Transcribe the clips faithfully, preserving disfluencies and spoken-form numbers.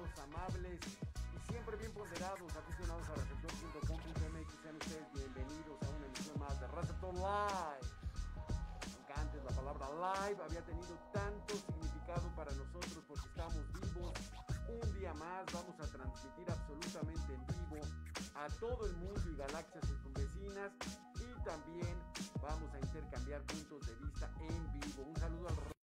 buenos, amables y siempre bien ponderados, aficionados a receptor punto com punto m x. Sean ustedes bienvenidos a una emisión más de Receptor Live. Aunque antes la palabra live había tenido tanto significado para nosotros porque estamos vivos. Un día más vamos a transmitir absolutamente en vivo a todo el mundo y galaxias circunvecinas, y también vamos a intercambiar puntos de vista en vivo. Un saludo al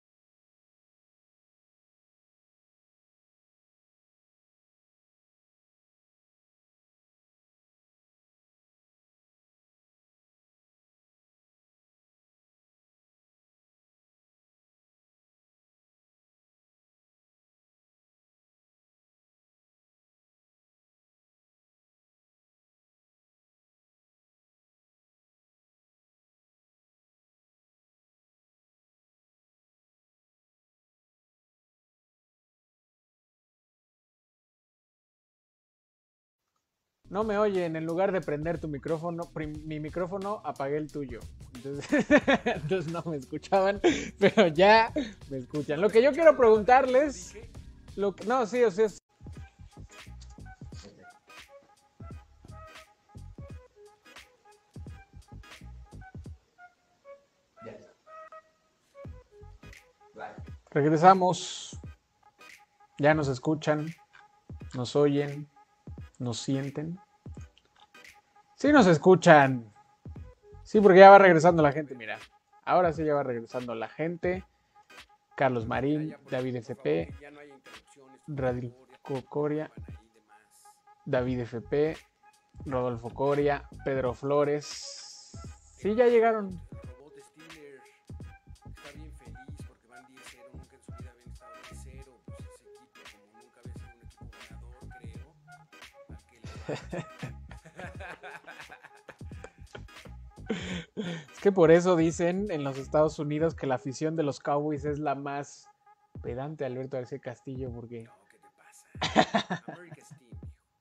No me oyen, en lugar de prender tu micrófono, mi micrófono, apagué el tuyo. Entonces, entonces no me escuchaban, pero ya me escuchan. Lo que yo quiero preguntarles, lo que, no, sí, o sea, regresamos, ya nos escuchan, nos oyen, nos sienten. Sí nos escuchan. Sí, porque ya va regresando la gente, mira. Ahora sí ya va regresando la gente. Carlos Marín, David F P, Radilco Coria, David F P, Rodolfo Coria, Pedro Flores. Sí, ya llegaron. Es que por eso dicen en los Estados Unidos que la afición de los Cowboys es la más pedante, Alberto García Castillo, porque... No, ¿qué te pasa? America's Team,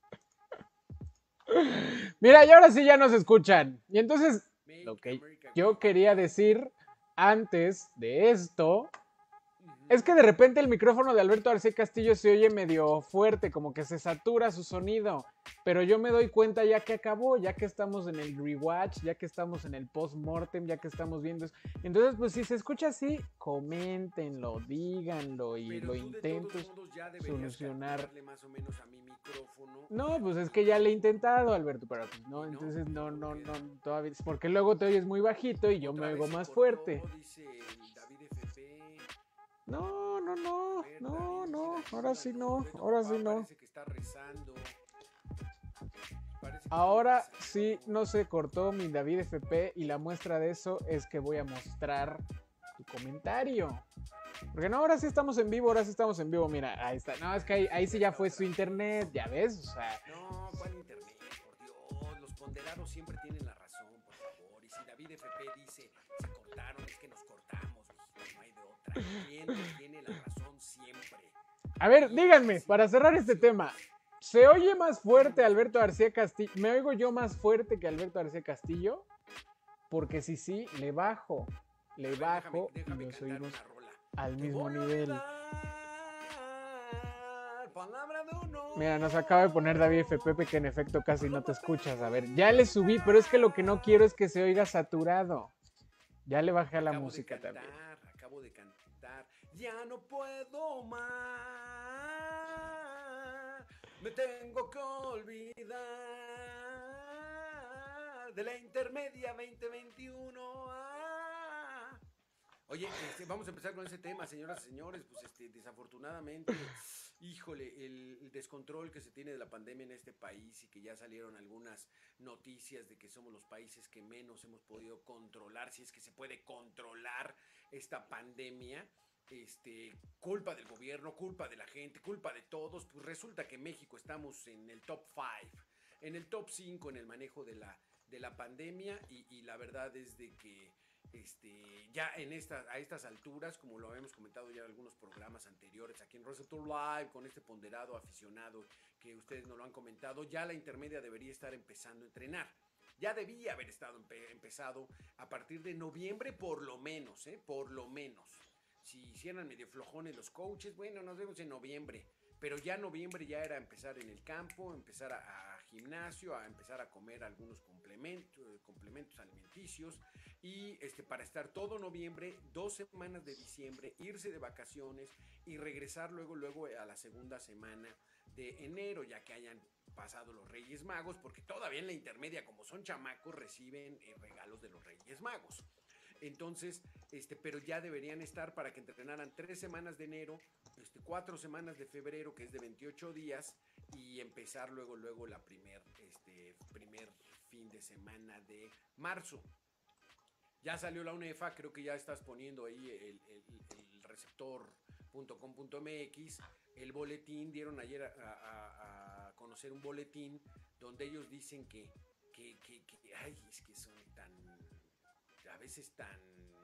Mira, y ahora sí ya nos escuchan. Y entonces, lo que yo quería decir antes de esto es que de repente el micrófono de Alberto García Castillo se oye medio fuerte, como que se satura su sonido. Pero yo me doy cuenta ya que acabó, ya que estamos en el rewatch, ya que estamos en el post-mortem, ya que estamos viendo eso. Entonces, pues si se escucha así, coméntenlo, díganlo y pero lo tú intento de todos modos ya solucionar. Más o menos a mi micrófono. No, pues es que ya le he intentado, Alberto, pero pues no, entonces no, no, no, todavía, porque luego te oyes muy bajito y yo me oigo más fuerte. Dice David F P. No, no, no, no, no, ahora sí no, ahora sí no. Parece que está rezando. Ahora sí no se cortó mi David F P y la muestra de eso es que voy a mostrar tu comentario. Porque no, ahora sí estamos en vivo, ahora sí estamos en vivo, mira, ahí está. No, es que ahí, ahí sí ya fue su internet, ya ves, o sea. No, ¿cuál internet? Por Dios, los ponderados siempre tienen la razón, por favor. Y si David F P dice, se cortaron, es que nos cortamos, no hay de otra. El cliente tiene la razón siempre. A ver, díganme, para cerrar este tema, ¿se oye más fuerte Alberto García Castillo? ¿Me oigo yo más fuerte que Alberto García Castillo? Porque si sí, le bajo, le Ver, bajo déjame, déjame y nos oímos al Te mismo voy a nivel. dar palabra de honor. Mira, nos acaba de poner David F P que en efecto casi no te escuchas. A ver, ya le subí, pero es que lo que no quiero es que se oiga saturado. Ya le bajé a la acabo música de cantar, también. Acabo de cantar, ya no puedo más, me tengo que olvidar de la intermedia veinte veintiuno. Ah. Oye, este, vamos a empezar con ese tema, señoras y señores. Pues este, desafortunadamente, híjole, el, el descontrol que se tiene de la pandemia en este país, y que ya salieron algunas noticias de que somos los países que menos hemos podido controlar, si es que se puede controlar esta pandemia. Este, culpa del gobierno, culpa de la gente, culpa de todos. Pues resulta que México estamos en el top cinco, en el top cinco en el manejo de la, de la pandemia, y, y la verdad es de que Este, ya en esta, a estas alturas, como lo habíamos comentado ya en algunos programas anteriores aquí en Receptor Live, con este ponderado aficionado que ustedes nos lo han comentado, ya la intermedia debería estar empezando a entrenar. Ya debía haber estado empe empezado a partir de noviembre, por lo menos, ¿eh? Por lo menos. Si hicieran medio flojones los coaches, bueno, nos vemos en noviembre. pero ya noviembre ya era empezar en el campo, empezar a, a gimnasio, a empezar a comer algunos complementos, complementos alimenticios y este, para estar todo noviembre, dos semanas de diciembre, irse de vacaciones y regresar luego, luego a la segunda semana de enero, ya que hayan pasado los Reyes Magos, porque todavía en la intermedia, como son chamacos, reciben eh, regalos de los Reyes Magos. Entonces, este, pero ya deberían estar para que entrenaran tres semanas de enero, este, cuatro semanas de febrero, que es de veintiocho días, y empezar luego, luego la primer, este, primer fin de semana de marzo. Ya salió la UNEFA, creo que ya estás poniendo ahí el, el, el receptor punto com punto m x, el boletín, dieron ayer a, a, a conocer un boletín donde ellos dicen que, que, que, que, ay, es que son tan... a veces tan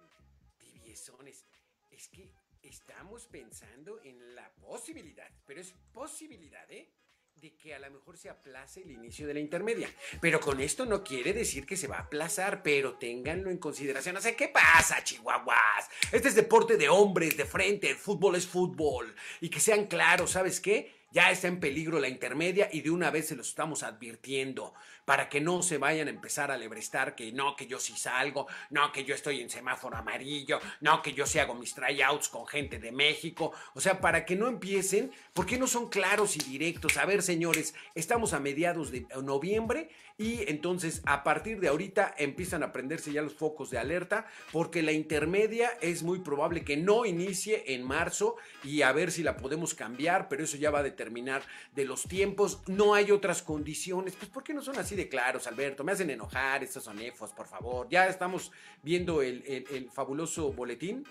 tibiezones, es que estamos pensando en la posibilidad, pero es posibilidad, ¿eh?, de que a lo mejor se aplace el inicio de la intermedia, pero con esto no quiere decir que se va a aplazar, pero ténganlo en consideración. O sea, ¿qué pasa, chihuahuas? Este es deporte de hombres, de frente, el fútbol es fútbol, y que sean claros, ¿sabes qué? Ya está en peligro la intermedia y de una vez se los estamos advirtiendo para que no se vayan a empezar a lebrestar que no, que yo sí salgo, no, que yo estoy en semáforo amarillo, no, que yo sí hago mis tryouts con gente de México. O sea, para que no empiecen, ¿por qué no son claros y directos? A ver, señores, estamos a mediados de noviembre y entonces a partir de ahorita empiezan a prenderse ya los focos de alerta porque la intermedia es muy probable que no inicie en marzo y a ver si la podemos cambiar, pero eso ya va a determinar de los tiempos. No hay otras condiciones. Pues ¿por qué no son así de claros, Alberto? Me hacen enojar estos onefos, por favor. Ya estamos viendo el, el, el fabuloso boletín.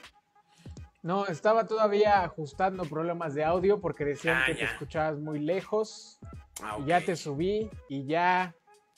No, estaba todavía ajustando problemas de audio porque decían Ah, que ya. te escuchabas muy lejos. Ah, Y ok. ya te subí y ya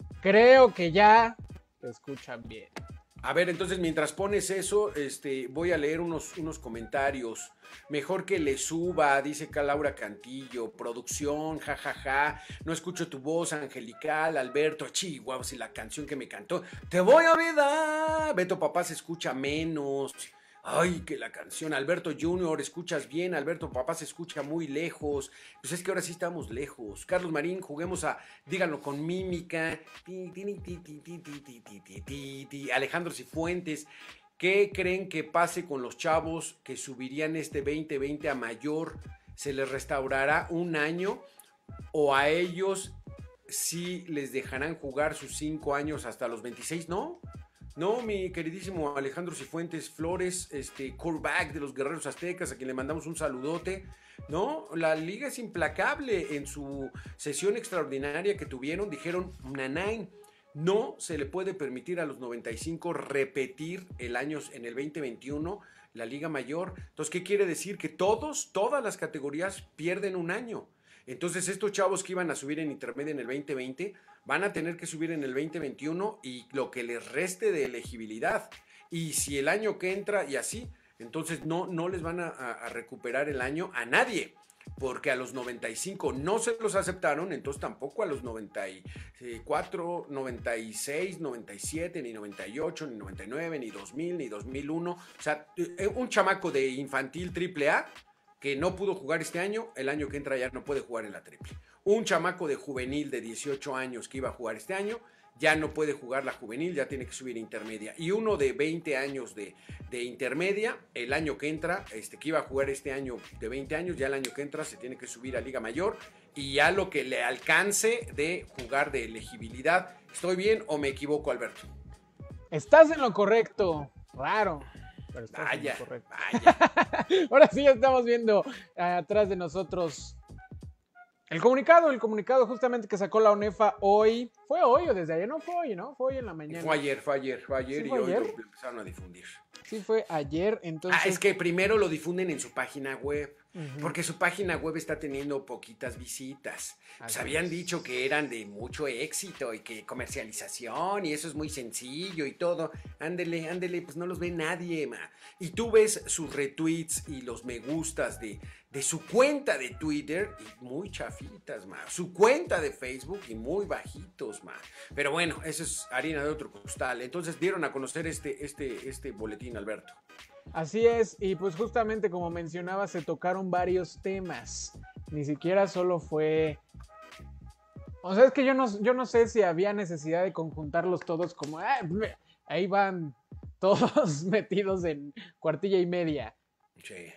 creo que ya te escuchan bien. A ver, entonces mientras pones eso, este, voy a leer unos, unos comentarios. Mejor que le suba, dice acá Laura Cantillo. Producción, jajaja. Ja, ja. No escucho tu voz angelical, Alberto. Chihuahua, si la canción que me cantó. Te voy a olvidar. Beto Papá se escucha menos. Ay, que la canción. Alberto Junior, escuchas bien. Alberto Papá se escucha muy lejos. Pues es que ahora sí estamos lejos. Carlos Marín, juguemos a díganlo con mímica. Ti, ti, ti, ti, ti, ti, ti, ti, ti, ti, ti. Alejandro Cifuentes, ¿qué creen que pase con los chavos que subirían este veinte veinte a mayor? ¿Se les restaurará un año? ¿O a ellos sí les dejarán jugar sus cinco años hasta los veintiséis? ¿No? No, mi queridísimo Alejandro Cifuentes Flores, este quarterback de los Guerreros Aztecas, a quien le mandamos un saludote. No, la liga es implacable. En su sesión extraordinaria que tuvieron, dijeron, nanay, no se le puede permitir a los noventa y cinco repetir el año en el veinte veintiuno la liga mayor. Entonces, ¿qué quiere decir? Que todos, todas las categorías pierden un año. Entonces, estos chavos que iban a subir en intermedia en el veinte veinte van a tener que subir en el veinte veintiuno y lo que les reste de elegibilidad. Y si el año que entra y así, entonces no, no les van a, a recuperar el año a nadie. Porque a los noventa y cinco no se los aceptaron, entonces tampoco a los noventa y cuatro, noventa y seis, noventa y siete, ni noventa y ocho, ni noventa y nueve, ni dos mil, ni dos mil uno. O sea, un chamaco de infantil triple A que no pudo jugar este año, el año que entra ya no puede jugar en la triple. Un chamaco de juvenil de dieciocho años que iba a jugar este año, ya no puede jugar la juvenil, ya tiene que subir a intermedia. Y uno de veinte años de, de intermedia, el año que entra, este, que iba a jugar este año de veinte años, ya el año que entra se tiene que subir a Liga Mayor y ya lo que le alcance de jugar de elegibilidad. ¿Estoy bien o me equivoco, Alberto? Estás en lo correcto. Raro. Pero estás Vaya, en lo correcto. vaya. Ahora sí ya estamos viendo uh, atrás de nosotros el comunicado, el comunicado justamente que sacó la UNEFA hoy. ¿Fue hoy o desde ayer? No fue hoy, ¿no? Fue hoy en la mañana. Fue ayer, fue ayer, fue ayer ¿Sí y fue hoy ayer? lo empezaron a difundir. Sí, fue ayer, entonces... Ah, es que primero lo difunden en su página web, Uh-huh. porque su página web está teniendo poquitas visitas. Pues Así habían es. dicho que eran de mucho éxito y que comercialización y eso es muy sencillo y todo. Ándele, ándele, pues no los ve nadie, ma. Y tú ves sus retweets y los me gustas de, de su cuenta de Twitter y muy chafitas, ma. Su cuenta de Facebook y muy bajitos, ma. Pero bueno, eso es harina de otro costal. Entonces dieron a conocer este, este, este boletín, Alberto. Así es, y pues justamente como mencionaba, se tocaron varios temas. Ni siquiera solo fue... O sea, es que yo no, yo no sé si había necesidad de conjuntarlos todos como... Ah, ahí van todos metidos en cuartilla y media. Sí.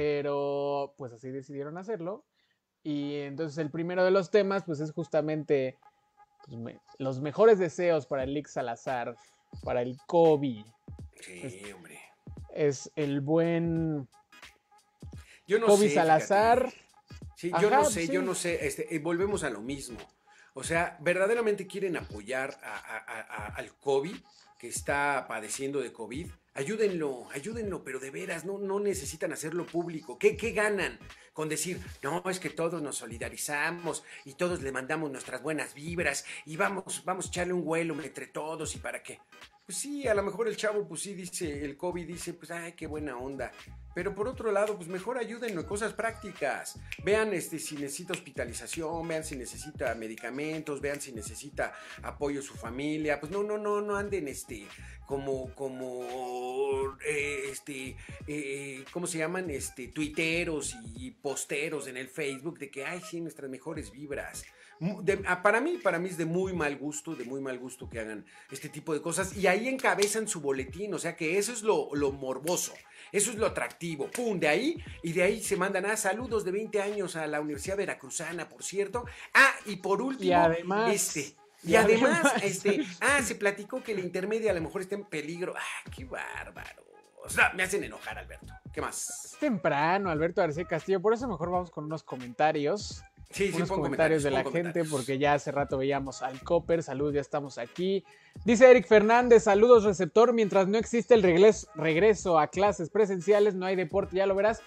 Pero pues así decidieron hacerlo. Y entonces el primero de los temas pues es justamente pues, me, los mejores deseos para el Lick Salazar, para el Kobe. Sí, es, hombre. Es el buen yo no Kobe sé, Salazar. Fíjate. Sí, yo Ajá, no sé, sí. yo no sé. Este, eh, volvemos a lo mismo. O sea, verdaderamente quieren apoyar a, a, a, al Kobe, que está padeciendo de COVID. Ayúdenlo, ayúdenlo, pero de veras, no, no necesitan hacerlo público. ¿Qué, ¿Qué ganan con decir, no, es que todos nos solidarizamos y todos le mandamos nuestras buenas vibras y vamos, vamos a echarle un vuelo entre todos y para qué? Pues sí, a lo mejor el chavo, pues sí, dice, el COVID dice, pues, ay, qué buena onda. Pero por otro lado, pues mejor ayúdenlo en cosas prácticas. Vean este, si necesita hospitalización, vean si necesita medicamentos, vean si necesita apoyo a su familia. Pues no, no, no, no anden este, como, como, eh, este, eh, ¿cómo se llaman? Este, tuiteros y posteros en el Facebook de que, ay, sí, nuestras mejores vibras. De, para mí, para mí es de muy mal gusto, de muy mal gusto que hagan este tipo de cosas y ahí encabezan su boletín, o sea que eso es lo, lo morboso, eso es lo atractivo, pum, de ahí y de ahí se mandan a ah, saludos de veinte años a la Universidad Veracruzana, por cierto, ah, y por último, y además, este, y, y además, además, este, ah, se platicó que la intermedia a lo mejor está en peligro, ah, qué bárbaro, o sea, me hacen enojar, Alberto, ¿qué más? Es temprano, Alberto García Castillo, por eso mejor vamos con unos comentarios. Sí, sí, unos pon comentarios, comentarios de la comentarios. gente, porque ya hace rato veíamos al Copper. Saludos, ya estamos aquí. Dice Eric Fernández, saludos receptor, mientras no existe el regreso, regreso a clases presenciales, no hay deporte, ya lo verás.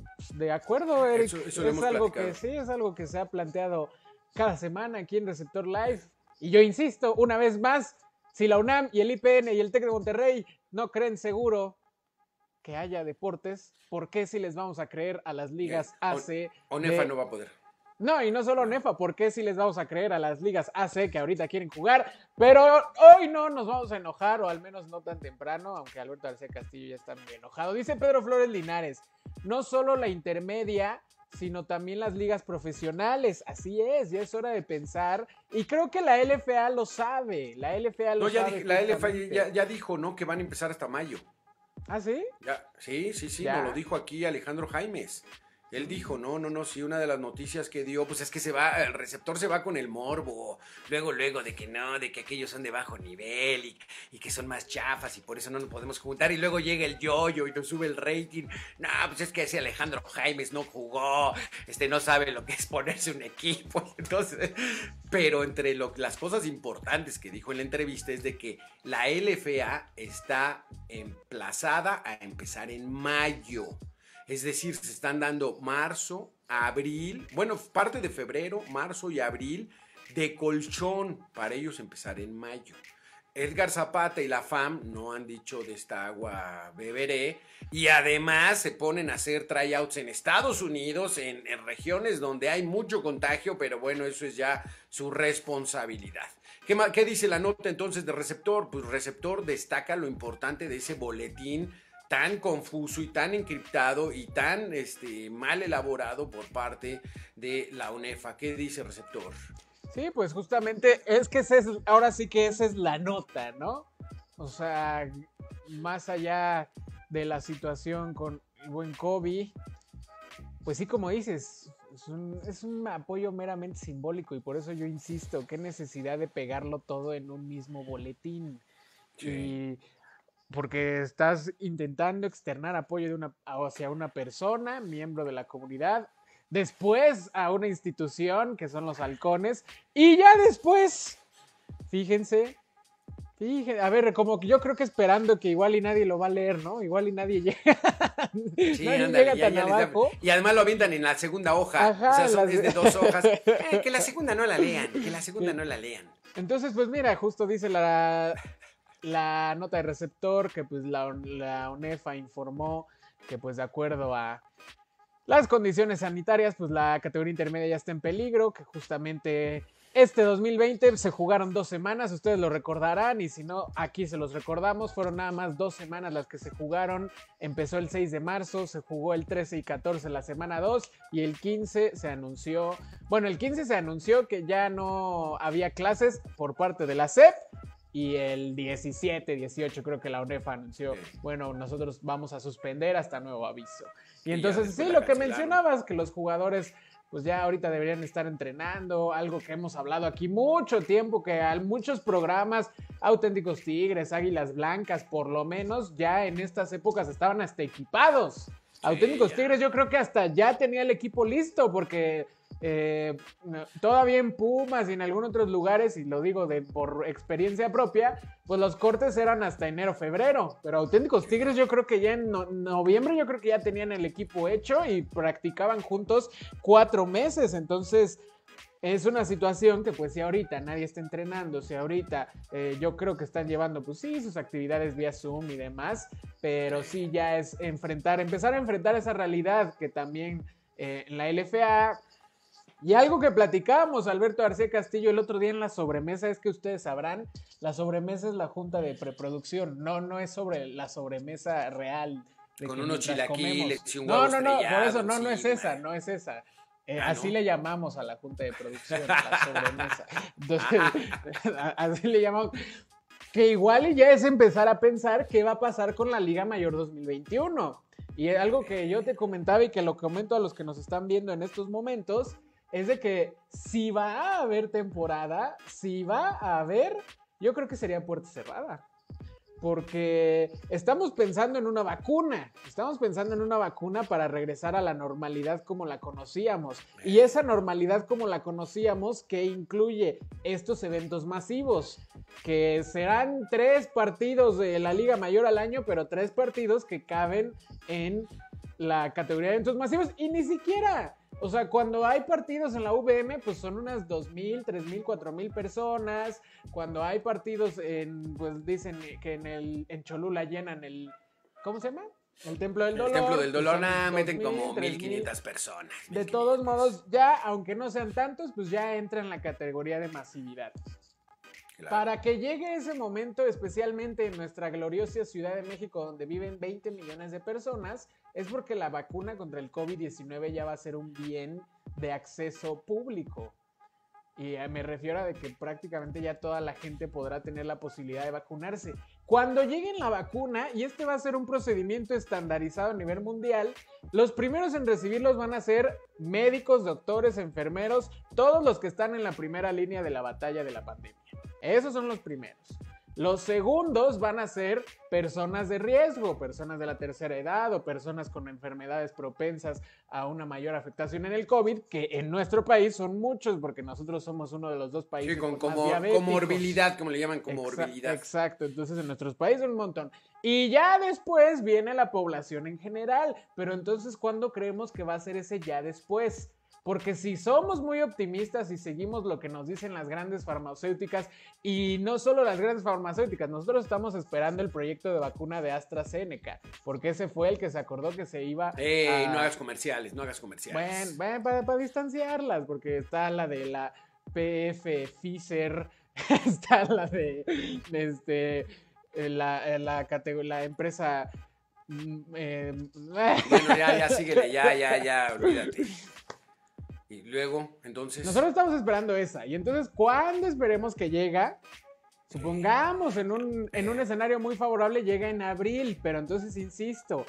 De acuerdo, Eric, eso, eso es algo platicado. que sí, es algo que se ha planteado cada semana aquí en Receptor Live. Y yo insisto, una vez más, si la UNAM y el I P N y el TEC de Monterrey no creen seguro que haya deportes, ¿por qué si les vamos a creer a las ligas Bien. A C? O, Onefa de... no va a poder. No, y no solo Nefa, ¿por qué si les vamos a creer a las ligas A C que ahorita quieren jugar? Pero hoy no nos vamos a enojar, o al menos no tan temprano, aunque Alberto García Castillo ya está muy enojado. Dice Pedro Flores Linares, no solo la intermedia, sino también las ligas profesionales. Así es, ya es hora de pensar. Y creo que la L F A lo sabe, la L F A lo no, ya sabe. Dije, la L F A ya, ya dijo, ¿no? Que van a empezar hasta mayo. ¿Ah, sí? Ya, sí, sí, sí, ya. nos lo dijo aquí Alejandro Jaimes. Él dijo, no, no, no, sí, una de las noticias que dio, pues es que se va, el receptor se va con el morbo, luego, luego, de que no, de que aquellos son de bajo nivel y, y que son más chafas y por eso no nos podemos juntar, y luego llega el yoyo y nos sube el rating, no, pues es que ese Alejandro Jaimes no jugó, este no sabe lo que es ponerse un equipo, entonces, pero entre lo, las cosas importantes que dijo en la entrevista es de que la L F A está emplazada a empezar en mayo. Es decir, se están dando marzo, abril, bueno, parte de febrero, marzo y abril de colchón para ellos empezar en mayo. Edgar Zapata y la F A M no han dicho de esta agua beberé y además se ponen a hacer tryouts en Estados Unidos, en, en regiones donde hay mucho contagio, pero bueno, eso es ya su responsabilidad. ¿Qué, ¿Qué dice la nota entonces de Receptor? Pues Receptor destaca lo importante de ese boletín tan confuso y tan encriptado y tan este, mal elaborado por parte de la UNEFA. ¿Qué dice Receptor? Sí, pues justamente es que ese es, ahora sí que esa es la nota, ¿no? O sea, más allá de la situación con el buen Kobe, pues sí, como dices, es un, es un apoyo meramente simbólico y por eso yo insisto, qué necesidad de pegarlo todo en un mismo boletín. Sí. Y porque estás intentando externar apoyo de una, hacia una persona, miembro de la comunidad, después a una institución, que son los halcones, y ya después, fíjense, fíjense, a ver, como que yo creo que esperando que igual y nadie lo va a leer, ¿no? Igual y nadie llega, sí, nadie ándale, llega ya, tan ya abajo. Da, y además lo avientan en la segunda hoja, Ajá, o sea, son, las... es de dos hojas, eh, que la segunda no la lean, que la segunda no la lean. Entonces, pues mira, justo dice la... la nota de Receptor que pues la, la UNEFA informó que pues de acuerdo a las condiciones sanitarias pues la categoría intermedia ya está en peligro, que justamente este dos mil veinte se jugaron dos semanas, ustedes lo recordarán, y si no, aquí se los recordamos, fueron nada más dos semanas las que se jugaron. Empezó el seis de marzo, se jugó el trece y catorce la semana dos, y el quince se anunció, bueno, el quince se anunció que ya no había clases por parte de la S E P, y el diecisiete, dieciocho creo que la UNEFA anunció, sí, bueno, nosotros vamos a suspender hasta nuevo aviso. Y, y entonces sí, lo que mencionabas, que los jugadores pues ya ahorita deberían estar entrenando, algo que hemos hablado aquí mucho tiempo, que hay muchos programas, Auténticos Tigres, Águilas Blancas, por lo menos ya en estas épocas estaban hasta equipados. Sí, Auténticos ya. Tigres yo creo que hasta ya tenía el equipo listo, porque eh, todavía en Pumas y en algunos otros lugares, y lo digo de, por experiencia propia, pues los cortes eran hasta enero, febrero, pero Auténticos Tigres yo creo que ya en no, noviembre yo creo que ya tenían el equipo hecho y practicaban juntos cuatro meses, entonces es una situación que pues si ahorita nadie está entrenando, si ahorita eh, yo creo que están llevando pues sí sus actividades vía Zoom y demás, pero sí ya es enfrentar, empezar a enfrentar esa realidad que también eh, en la L F A. Y algo que platicábamos, Alberto García Castillo, el otro día en la sobremesa, es que ustedes sabrán, la sobremesa es la junta de preproducción, no, no es sobre la sobremesa real. Con unos chilaquiles y un huevo huevo No, no, no, por eso no, sí, no es esa, no es esa. Eh, ah, así ¿no? le llamamos a la junta de producción, a la sobremesa. Entonces, así le llamamos. Que igual y ya es empezar a pensar qué va a pasar con la Liga Mayor dos mil veintiuno. Y algo que yo te comentaba y que lo comento a los que nos están viendo en estos momentos, es de que si va a haber temporada, si va a haber, yo creo que sería puerta cerrada. Porque estamos pensando en una vacuna, estamos pensando en una vacuna para regresar a la normalidad como la conocíamos. Y esa normalidad como la conocíamos que incluye estos eventos masivos, que serán tres partidos de la Liga Mayor al año, pero tres partidos que caben en la categoría de eventos masivos y ni siquiera... O sea, cuando hay partidos en la U V M, pues son unas dos mil, tres mil, cuatro mil personas. Cuando hay partidos en, pues dicen que en el en Cholula llenan el, ¿cómo se llama? El Templo del Dolor. El Templo del Dolor, nada, pues meten como mil quinientas personas. De todos modos, ya, aunque no sean tantos, pues ya entra en la categoría de masividad. Claro. Para que llegue ese momento, especialmente en nuestra gloriosa Ciudad de México, donde viven veinte millones de personas, es porque la vacuna contra el COVID diecinueve ya va a ser un bien de acceso público. Y me refiero a de que prácticamente ya toda la gente podrá tener la posibilidad de vacunarse. Cuando llegue la vacuna, y este va a ser un procedimiento estandarizado a nivel mundial, los primeros en recibirlos van a ser médicos, doctores, enfermeros, todos los que están en la primera línea de la batalla de la pandemia. Esos son los primeros. Los segundos van a ser personas de riesgo, personas de la tercera edad o personas con enfermedades propensas a una mayor afectación en el COVID, que en nuestro país son muchos, porque nosotros somos uno de los dos países sí, con, con como, más diabéticos. Comorbilidad, como le llaman, comorbilidad. Exacto, entonces en nuestros países un montón. Y ya después viene la población en general, pero entonces, ¿cuándo creemos que va a ser ese ya después? Porque si somos muy optimistas y seguimos lo que nos dicen las grandes farmacéuticas, y no solo las grandes farmacéuticas, nosotros estamos esperando el proyecto de vacuna de AstraZeneca, porque ese fue el que se acordó que se iba eh, a... no hagas comerciales, no hagas comerciales. Bueno, bueno para, para distanciarlas, porque está la de la P F, Pfizer, está la de, de este, la, la, la, la empresa... Eh, bueno, ya, ya, síguele, ya, ya, ya, olvídate. Y luego, entonces... Nosotros estamos esperando esa. Y entonces, ¿cuándo esperemos que llega? Supongamos en un, en un escenario muy favorable, llega en abril. Pero entonces, insisto,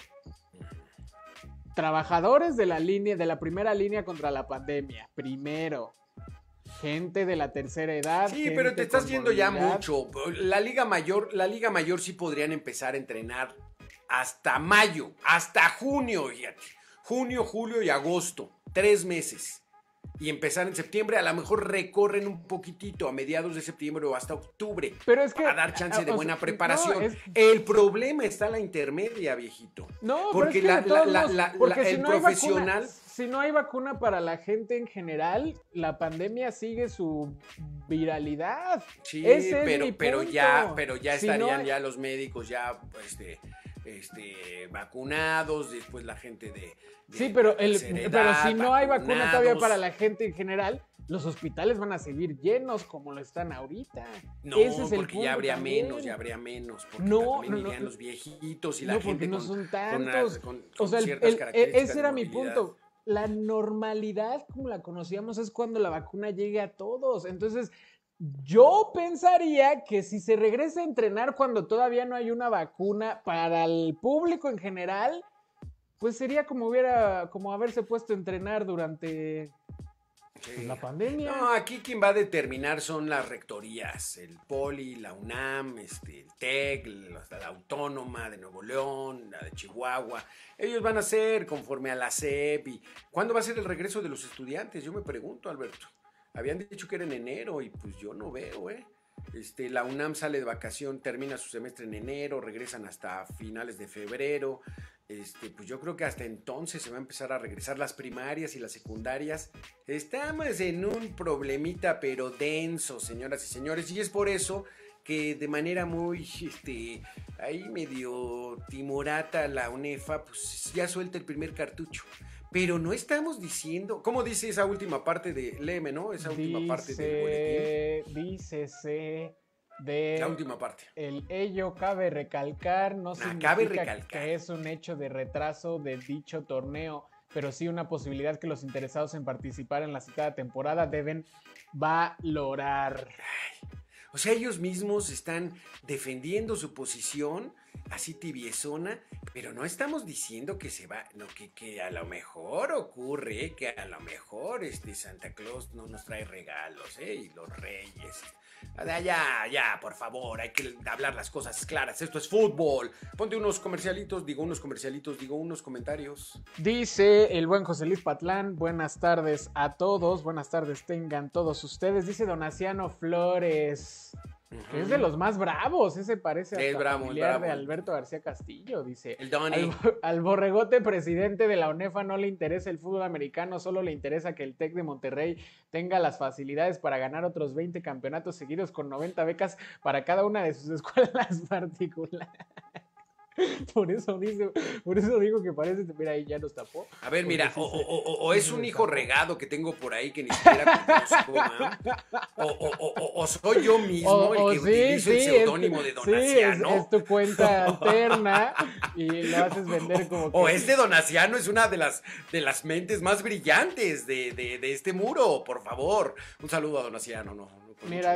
trabajadores de la línea, de la primera línea contra la pandemia, primero. Gente de la tercera edad. Sí, pero te estás yendo ya mucho. La Liga Mayor, la Liga Mayor sí podrían empezar a entrenar hasta mayo, hasta junio, fíjate. Junio, julio y agosto. Tres meses. Y empezar en septiembre, a lo mejor recorren un poquitito a mediados de septiembre o hasta octubre. Pero es que, para dar chance de buena sea, preparación. No, es... El problema está en la intermedia, viejito. No, porque pero es que la, la, la, modos, la, porque la, si el no profesional... Vacuna, si no hay vacuna para la gente en general, la pandemia sigue su viralidad. Sí, Ese pero, es mi pero punto. ya, pero ya si estarían no... ya los médicos ya, pues, de... este, vacunados, después la gente de... de sí, pero, de el, edad, pero si no hay vacuna todavía vacunados. para la gente en general, los hospitales van a seguir llenos como lo están ahorita. No, Ese es el porque punto ya habría también. menos, ya habría menos. Porque No, también no, no, irían no. los viejitos y la No, gente porque no con, son con tantos. una- con- O con sea, el- ciertas el- características ese de era mi movilidad. punto. La normalidad como la conocíamos es cuando la vacuna llegue a todos. Entonces, yo pensaría que si se regresa a entrenar cuando todavía no hay una vacuna para el público en general, pues sería como hubiera, como haberse puesto a entrenar durante Sí. pues, la pandemia. No, aquí quien va a determinar son las rectorías, el Poli, la UNAM, este, el TEC, la, la Autónoma de Nuevo León, la de Chihuahua. Ellos van a hacer conforme a la S E P. Y ¿cuándo va a ser el regreso de los estudiantes? Yo me pregunto, Alberto. Habían dicho que era en enero y pues yo no veo, ¿eh? Este, la UNAM sale de vacación, termina su semestre en enero, regresan hasta finales de febrero. Este, pues yo creo que hasta entonces se va a empezar a regresar las primarias y las secundarias. Estamos en un problemita pero denso, señoras y señores, y es por eso que de manera muy, este, ahí medio timorata la UNEFA, pues ya suelta el primer cartucho. Pero no estamos diciendo, ¿cómo dice esa última parte de, léeme, ¿no? Esa última parte del boletín. Dícese de La última parte. el ello cabe recalcar, no Ah, significa cabe recalcar. que es un hecho de retraso de dicho torneo, pero sí una posibilidad que los interesados en participar en la citada temporada deben valorar. O sea, ellos mismos están defendiendo su posición, así tibiezona, pero no estamos diciendo que se va, no, que, que a lo mejor ocurre, ¿eh? Que a lo mejor este Santa Claus no nos trae regalos, ¿eh? Y los reyes. Ya, ya, por favor, hay que hablar las cosas claras, esto es fútbol. Ponte unos comercialitos, digo unos comercialitos, digo unos comentarios. Dice el buen José Luis Patlán, buenas tardes a todos, buenas tardes tengan todos ustedes. Dice Donaciano Flores, uh-huh. que es de los más bravos, ese parece hasta es bravo, familiar bravo. de Alberto García Castillo, dice. El Donny. Al, al borregote presidente de la UNEFA no le interesa el fútbol americano, solo le interesa que el TEC de Monterrey tenga las facilidades para ganar otros veinte campeonatos seguidos con noventa becas para cada una de sus escuelas particulares. Por eso dice, por eso digo que parece, mira, ahí ya nos tapó. A ver, mira, sí o, se, o, o, o sí es un hijo tapó. regado que tengo por ahí que ni siquiera conozco, o, o, o, o soy yo mismo o, el o que sí, utilizo sí, el seudónimo es, de Donaciano. Sí, es, es tu cuenta alterna y lo haces vender como que... O este Donaciano es una de las, de las mentes más brillantes de, de, de este muro, por favor. Un saludo a Donaciano, no. no Mira,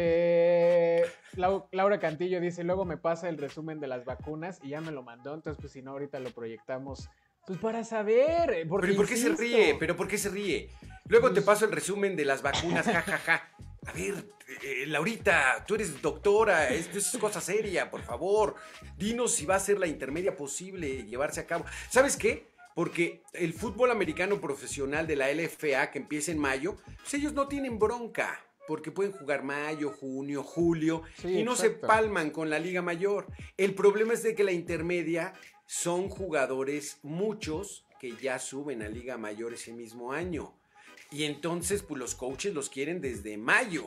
dice Laura Cantillo, dice, luego me pasa el resumen de las vacunas y ya me lo mandó, entonces pues si no ahorita lo proyectamos, pues para saber. Porque, ¿Pero por qué insisto, se ríe? ¿Pero por qué se ríe? Luego pues, te paso el resumen de las vacunas, jajaja. Ja, ja. A ver, eh, Laurita, tú eres doctora, esto es cosa seria, por favor. Dinos si va a ser la intermedia posible llevarse a cabo. ¿Sabes qué? Porque el fútbol americano profesional de la L F A que empieza en mayo, pues ellos no tienen bronca. Porque pueden jugar mayo, junio, julio sí, y no exacto. se palman con la Liga Mayor. El problema es de que la intermedia son jugadores, muchos, que ya suben a Liga Mayor ese mismo año. Y entonces, pues los coaches los quieren desde mayo,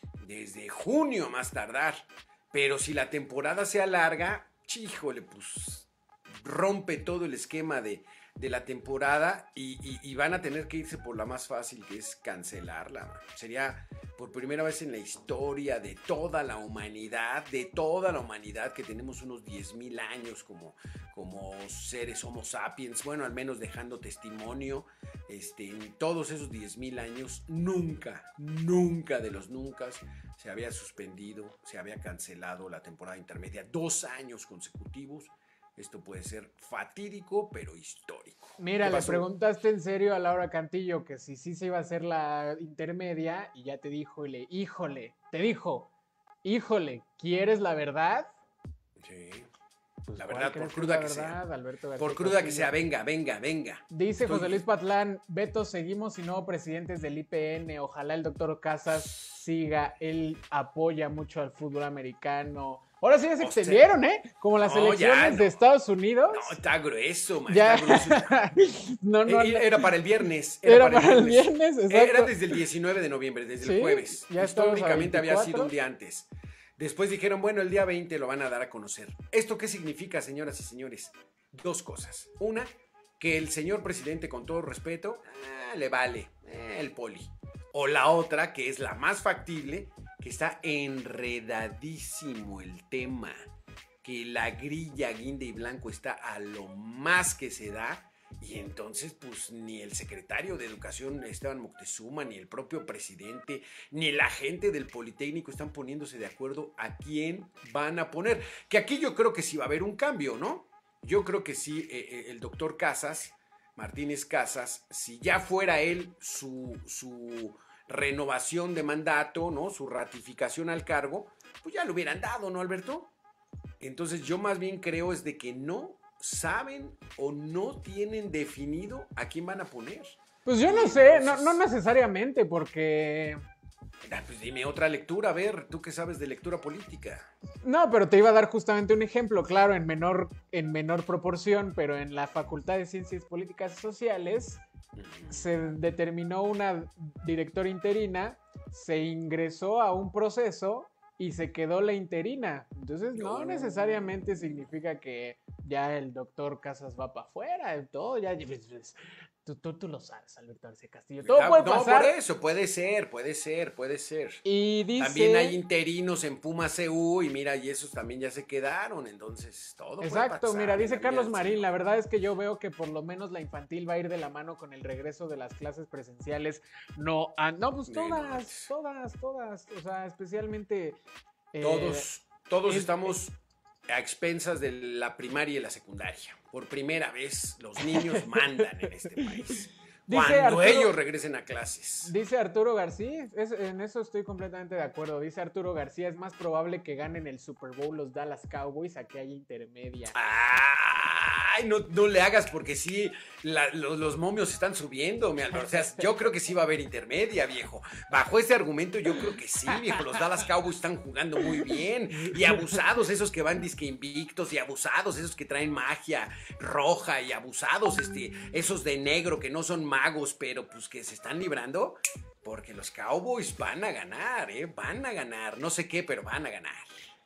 desde junio más tardar. Pero si la temporada se alarga, chíjole, pues rompe todo el esquema de, de la temporada y, y, y van a tener que irse por la más fácil, que es cancelarla. Sería por primera vez en la historia de toda la humanidad, de toda la humanidad, que tenemos unos diez mil años como, como seres homo sapiens, bueno, al menos dejando testimonio, este, en todos esos diez mil años, nunca, nunca de los nunca se había suspendido, se había cancelado la temporada intermedia, dos años consecutivos. Esto puede ser fatídico, pero histórico. Mira, le preguntaste en serio a Laura Cantillo que si sí se iba a hacer la intermedia y ya te dijo, le, híjole, te dijo, híjole, ¿quieres la verdad? Sí. Pues la verdad, por cruda que, que verdad, sea. Alberto por cruda Castillo. que sea, venga, venga, venga. Dice Estoy... José Luis Patlán, Beto, seguimos y no presidentes del I P N, ojalá el doctor Casas siga, él apoya mucho al fútbol americano. Ahora sí ya se o extendieron, sea, ¿eh? Como las no, elecciones no. de Estados Unidos. No, está grueso, man. Ya. Está grueso. no, no, era, era para el viernes. Era, era para, para el viernes, viernes exacto. Era desde el diecinueve de noviembre, desde ¿Sí? el jueves. Ya históricamente había sido un día antes. Después dijeron, bueno, el día veinte lo van a dar a conocer. ¿Esto qué significa, señoras y señores? Dos cosas. Una, que el señor presidente, con todo respeto, ah, le vale eh, el poli. O la otra, que es la más factible, que está enredadísimo el tema. Que la grilla guinda y blanco está a lo más que se da. Y entonces, pues, ni el secretario de Educación, Esteban Moctezuma, ni el propio presidente, ni la gente del Politécnico están poniéndose de acuerdo a quién van a poner. Que aquí yo creo que sí va a haber un cambio, ¿no? Yo creo que sí, eh, el doctor Casas, Martínez Casas, si ya fuera él su, su renovación de mandato, ¿no? Su ratificación al cargo, pues ya lo hubieran dado, ¿no, Alberto? Entonces yo más bien creo es de que no saben o no tienen definido a quién van a poner. Pues yo no sé, no, no necesariamente, porque... Ah, pues dime otra lectura, a ver, tú que sabes de lectura política. No, pero te iba a dar justamente un ejemplo, claro, en menor, en menor proporción, pero en la Facultad de Ciencias Políticas y Sociales uh-huh. se determinó una directora interina, se ingresó a un proceso y se quedó la interina. Entonces no necesariamente significa que ya el doctor Casas va para afuera, todo ya... Tú, tú, tú lo sabes, Alberto García Castillo. Todo puede no, pasar. por eso, puede ser, puede ser, puede ser. Y dice... También hay interinos en Puma C U y mira, y esos también ya se quedaron, entonces todo Exacto, puede pasar. Mira, dice Carlos Marín, la verdad es que yo veo que por lo menos la infantil va a ir de la mano con el regreso de las clases presenciales. No, ah, no pues todas, todas, todas, o sea, especialmente... Eh, todos, todos es, estamos... a expensas de la primaria y la secundaria. Por primera vez los niños mandan en este país. Dice Cuando Arturo, ellos regresen a clases. Dice Arturo García, es, en eso estoy completamente de acuerdo. Dice Arturo García, es más probable que ganen el Super Bowl los Dallas Cowboys a que haya intermedia. Ay, no, no le hagas porque sí, la, los, los momios están subiendo, mi Alberto. O sea, yo creo que sí va a haber intermedia, viejo. Bajo este argumento yo creo que sí, viejo. Los Dallas Cowboys están jugando muy bien. Y abusados esos que van disque invictos, y abusados esos que traen magia roja, y abusados este, esos de negro que no son magos, pero pues que se están librando, porque los Cowboys van a ganar, ¿eh? Van a ganar, no sé qué, pero van a ganar.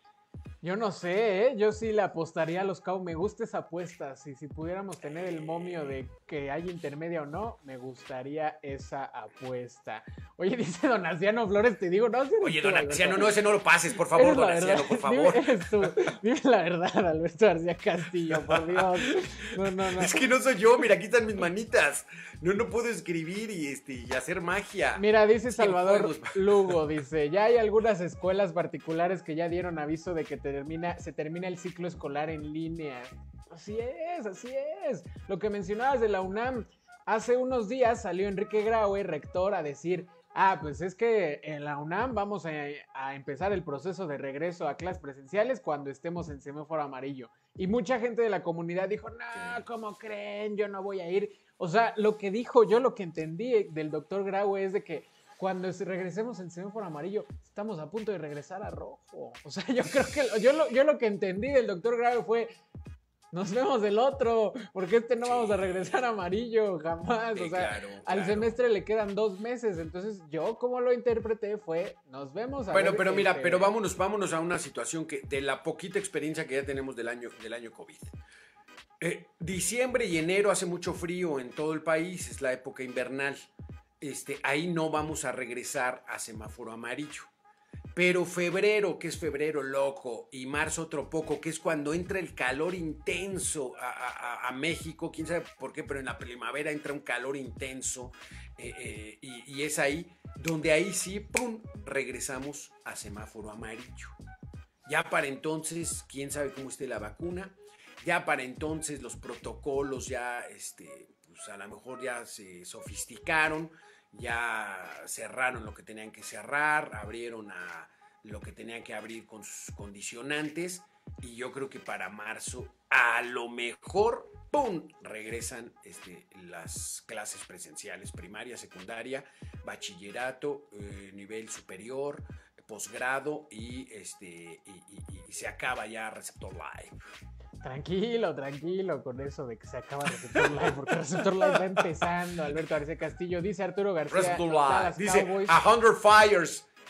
Yo no sé, ¿eh? Yo sí le apostaría a los Cowboys, me gusta esa apuesta, si, si pudiéramos tener el momio de que hay intermedia o no, me gustaría esa apuesta. Oye, dice Don Anciano Flores, te digo, no, si Oye, tú, Don Alberto. Anciano, no, ese no lo pases, por favor, Don Anciano, por favor. Dime, eres tú, dime la verdad, Alberto García Castillo, por Dios. No, no, no. Es que no soy yo, mira, aquí están mis manitas. No, no puedo escribir y, este, y hacer magia. Mira, dice Salvador Lugo, dice, ya hay algunas escuelas particulares que ya dieron aviso de que termina, se termina el ciclo escolar en línea. Así es, así es. Lo que mencionabas de la UNAM, hace unos días salió Enrique Graue, rector, a decir, ah, pues es que en la UNAM vamos a, a empezar el proceso de regreso a clases presenciales cuando estemos en semáforo amarillo. Y mucha gente de la comunidad dijo, no, ¿cómo creen? Yo no voy a ir. O sea, lo que dijo, yo lo que entendí del doctor Graue es de que cuando regresemos en semáforo amarillo, estamos a punto de regresar a rojo. O sea, yo creo que yo lo, yo lo que entendí del doctor Graue fue, nos vemos del otro, porque este no sí. vamos a regresar a amarillo, jamás. Sí, o sea, claro, claro. Al semestre le quedan dos meses. Entonces, yo como lo interpreté fue, nos vemos a Bueno, ver pero que, mira, que... pero vámonos, vámonos a una situación que de la poquita experiencia que ya tenemos del año, del año COVID. Eh, diciembre y enero hace mucho frío en todo el país, es la época invernal. Este, ahí no vamos a regresar a semáforo amarillo. Pero febrero, que es febrero loco, y marzo otro poco, que es cuando entra el calor intenso a, a, a México, quién sabe por qué, pero en la primavera entra un calor intenso, eh, eh, y, y es ahí donde ahí sí, ¡pum!, regresamos a semáforo amarillo. Ya para entonces, quién sabe cómo esté la vacuna. Ya para entonces los protocolos ya, este, pues a lo mejor ya se sofisticaron, ya cerraron lo que tenían que cerrar, abrieron a lo que tenían que abrir con sus condicionantes, y yo creo que para marzo a lo mejor, ¡pum!, regresan este, las clases presenciales, primaria, secundaria, bachillerato, eh, nivel superior, posgrado y, este, y, y, y se acaba ya Receptor Live. Tranquilo, tranquilo con eso de que se acaba Receptor Live, porque Receptor Live va empezando. Alberto García Castillo, dice Arturo García. Receptor Live, dice A Hundred Fires,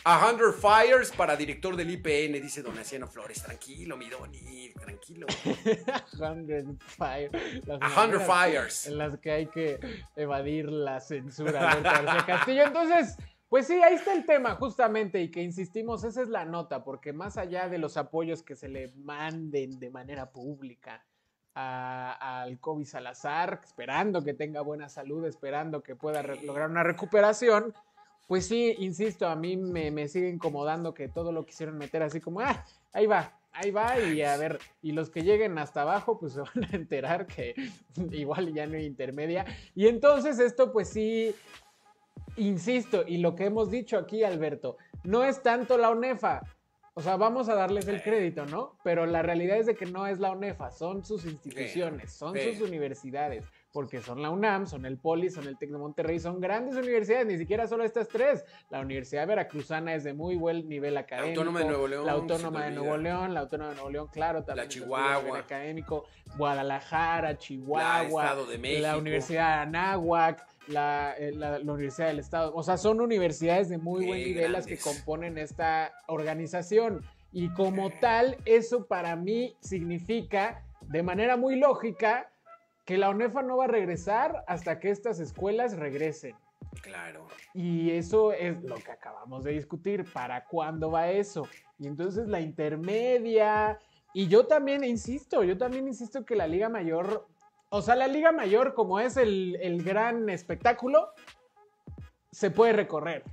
A Hundred Fires para director del I P N, dice Donaciano Flores. Tranquilo, mi Doni, tranquilo. Hundred Fires. A Hundred Fires. En las que hay que evadir la censura de García Castillo. Entonces, pues sí, ahí está el tema, justamente, y que insistimos, esa es la nota, porque más allá de los apoyos que se le manden de manera pública a, al Kobe Salazar, esperando que tenga buena salud, esperando que pueda re- lograr una recuperación. Pues sí, insisto, a mí me, me sigue incomodando que todo lo quisieron meter así como, ah, ahí va, ahí va, y a ver, y los que lleguen hasta abajo, pues se van a enterar que igual ya no hay intermedia. Y entonces esto, pues sí, insisto, y lo que hemos dicho aquí, Alberto, no es tanto la ONEFA. O sea, vamos a darles el crédito, ¿no? Pero la realidad es de que no es la ONEFA, son sus instituciones, son sus universidades, porque son la UNAM, son el Poli, son el TEC de Monterrey, son grandes universidades, ni siquiera solo estas tres. La Universidad Veracruzana es de muy buen nivel académico. La Autónoma de Nuevo León. La Autónoma de Nuevo León, la Autónoma de Nuevo León, claro, también. La Chihuahua. Nivel académico, Guadalajara, Chihuahua. La Estado de México. La Universidad de Anáhuac. La, la, la Universidad del Estado, o sea, son universidades de muy Qué buen nivel las que grandes. componen esta organización, y como tal, eso para mí significa, de manera muy lógica, que la ONEFA no va a regresar hasta que estas escuelas regresen. Claro. Y eso es lo que acabamos de discutir, ¿para cuándo va eso? Y entonces la intermedia, y yo también insisto, yo también insisto que la Liga Mayor... O sea, la Liga Mayor, como es el, el gran espectáculo, se puede recorrer.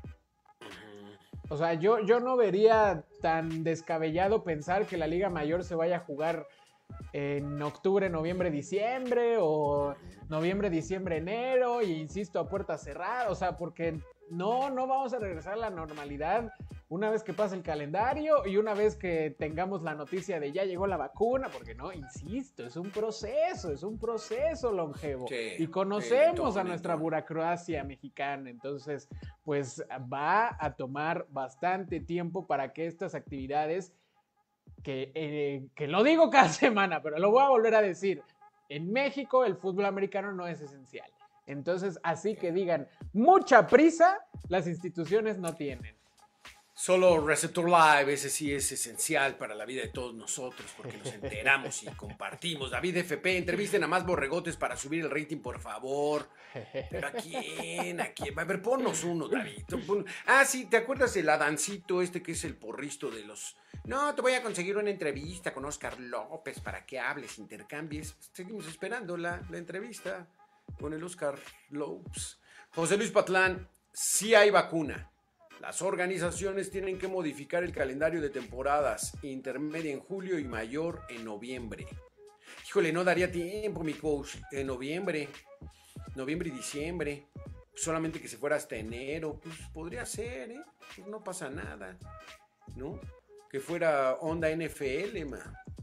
O sea, yo, yo no vería tan descabellado pensar que la Liga Mayor se vaya a jugar en octubre, noviembre, diciembre, o noviembre, diciembre, enero, y insisto, a puerta cerrada. O sea, porque no, no vamos a regresar a la normalidad una vez que pase el calendario y una vez que tengamos la noticia de ya llegó la vacuna, porque no, insisto, es un proceso, es un proceso longevo. Sí, y conocemos sí, a nuestra burocracia mexicana, entonces pues va a tomar bastante tiempo para que estas actividades, que, eh, que lo digo cada semana, pero lo voy a volver a decir, en México el fútbol americano no es esencial. Entonces, así que digan, mucha prisa, las instituciones no tienen. Solo Receptor Live, ese sí es esencial para la vida de todos nosotros, porque nos enteramos y compartimos. David F P, entrevisten a más borregotes para subir el rating, por favor. ¿Pero a quién? ¿A quién? A ver, ponnos uno, David. Pon... Ah, sí, ¿te acuerdas del Adancito este que es el porristo de los... No, te voy a conseguir una entrevista con Oscar López para que hables, intercambies. Seguimos esperando la, la entrevista con el Oscar López. José Luis Patlán, sí hay vacuna. Las organizaciones tienen que modificar el calendario de temporadas, intermedia en julio y mayor en noviembre. Híjole, no daría tiempo, mi coach, en noviembre, noviembre y diciembre, solamente que se fuera hasta enero, pues podría ser, ¿eh? Pues no pasa nada, ¿no? Que fuera onda N F L, ma.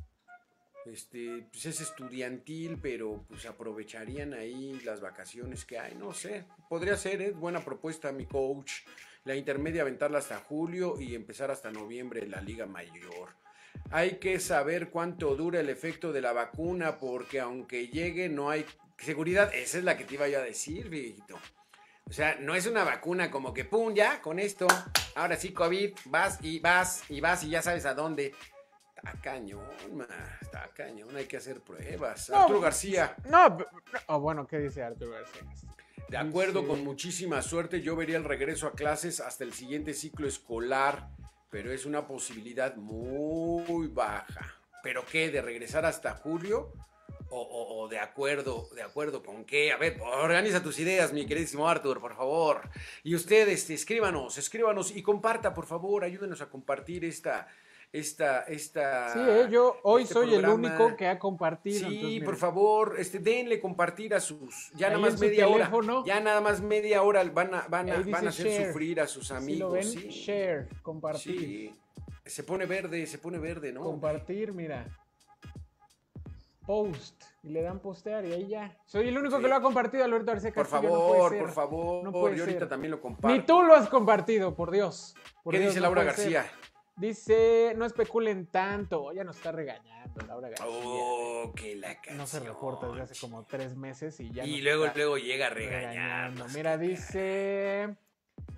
Este, pues es estudiantil, pero pues aprovecharían ahí las vacaciones que hay, no sé, podría ser, es ¿eh? Buena propuesta, mi coach. La intermedia aventarla hasta julio y empezar hasta noviembre la Liga Mayor. Hay que saber cuánto dura el efecto de la vacuna, porque aunque llegue no hay seguridad. Esa es la que te iba yo a decir, viejito. O sea, no es una vacuna como que pum, ya, con esto, ahora sí COVID, vas y vas y vas y ya sabes a dónde. Está cañón, ma, está cañón, hay que hacer pruebas. No, Arturo García. No, no, oh, bueno, ¿qué dice Arturo García? De acuerdo, sí. Con muchísima suerte, yo vería el regreso a clases hasta el siguiente ciclo escolar, pero es una posibilidad muy baja. ¿Pero qué? ¿De regresar hasta julio? ¿O, o, o de acuerdo, de acuerdo con qué? A ver, organiza tus ideas, mi queridísimo Arthur, por favor. Y ustedes, escríbanos, escríbanos y comparta, por favor, ayúdenos a compartir esta... Esta, esta, sí, eh, yo hoy este soy programa. El único que ha compartido. Sí, entonces, por favor, este, denle compartir a sus, ya nada más media teléfono, hora, ya nada más media hora van a, van a, van a hacer share. sufrir a sus amigos. ¿Sí lo ven? Sí. Share, compartir. Sí, se pone verde, se pone verde, ¿no? Compartir, mira. Post, y le dan postear y ahí ya. Soy el único sí. que lo ha compartido, Alberto García Por Castillo. favor, no por favor, no puede yo ahorita ser. también lo comparto. Ni tú lo has compartido, por Dios. Por ¿Qué Dios, dice no Laura García? Ser. Dice, no especulen tanto. Ya nos está regañando Laura García. Oh, que la canción. No se reporta desde hace como tres meses y ya. Y luego, luego llega regañando. Mira, dice...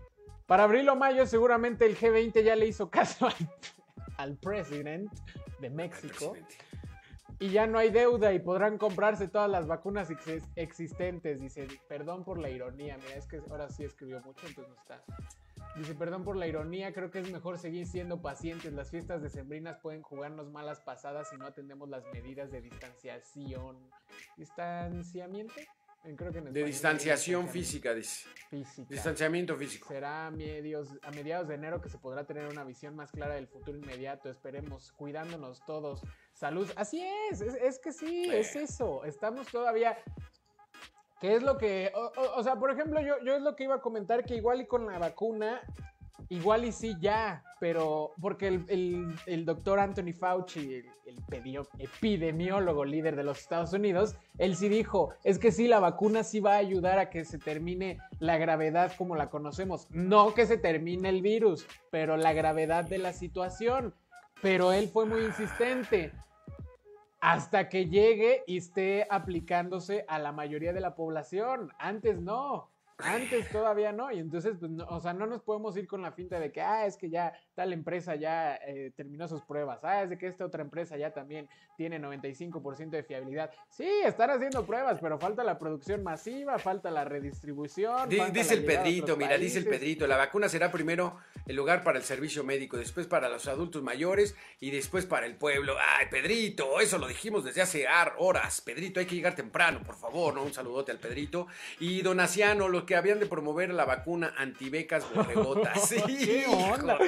Para abril o mayo seguramente el G veinte ya le hizo caso al, al presidente de México. Y ya no hay deuda y podrán comprarse todas las vacunas ex existentes. Dice, perdón por la ironía. Mira, es que ahora sí escribió mucho, entonces no está. Dice, perdón por la ironía, creo que es mejor seguir siendo pacientes. Las fiestas decembrinas pueden jugarnos malas pasadas si no atendemos las medidas de distanciación. ¿Distanciamiento? Creo que en de distanciación física, dice. Física. Distanciamiento físico. Será a mediados, a mediados de enero que se podrá tener una visión más clara del futuro inmediato. Esperemos, cuidándonos todos. Salud. Así es, es, es que sí, eh. es eso. Estamos todavía... ¿Qué es lo que...? O, o, o sea, por ejemplo, yo, yo es lo que iba a comentar, que igual y con la vacuna, igual y sí ya, pero porque el, el, el doctor Anthony Fauci, el, el pedio, epidemiólogo líder de los Estados Unidos, él sí dijo, es que sí, la vacuna sí va a ayudar a que se termine la gravedad como la conocemos. No que se termine el virus, pero la gravedad de la situación. Pero él fue muy insistente. Hasta que llegue y esté aplicándose a la mayoría de la población. Antes no. Antes todavía no. Y entonces, pues, no, o sea, no nos podemos ir con la finta de que, ah, es que ya tal empresa ya eh, terminó sus pruebas. Ah, es de que esta otra empresa ya también tiene noventa y cinco por ciento de fiabilidad. Sí, están haciendo pruebas, pero falta la producción masiva, falta la redistribución. D falta dice la el Pedrito, mira, países. dice el Pedrito, la vacuna será primero el lugar para el servicio médico, después para los adultos mayores y después para el pueblo. Ay, Pedrito, eso lo dijimos desde hace horas. Pedrito, hay que llegar temprano, por favor, ¿no? Un saludote al Pedrito. Y Donaciano, los que habían de promover la vacuna antibecas borregotas. Sí, ¿qué onda?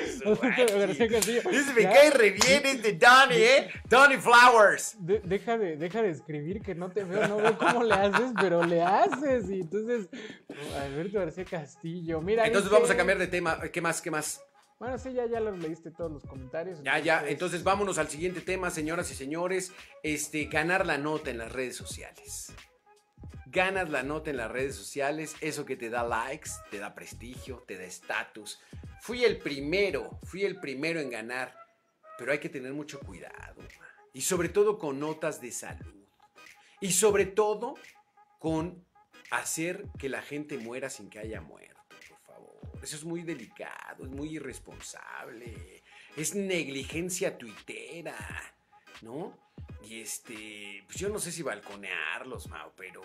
Dice, me cae re bien este Donny, ¿eh? Donny Flowers. De, deja, de, deja de escribir que no te veo, no veo cómo le haces, pero le haces. Y entonces, Alberto García Castillo, mira. Entonces dice, vamos a cambiar de tema. ¿Qué más? ¿Qué más? Bueno, sí, ya, ya los leíste todos los comentarios. Ya, entonces... ya. Entonces vámonos al siguiente tema, señoras y señores. Este, ganar la nota en las redes sociales. Ganas la nota en las redes sociales, eso que te da likes, te da prestigio, te da estatus. Fui el primero, fui el primero en ganar, pero hay que tener mucho cuidado. Y sobre todo con notas de salud. Y sobre todo con hacer que la gente muera sin que haya muerto, por favor. Eso es muy delicado, es muy irresponsable. Es negligencia tuitera, ¿no? Y este, pues yo no sé si balconearlos, Mau, pero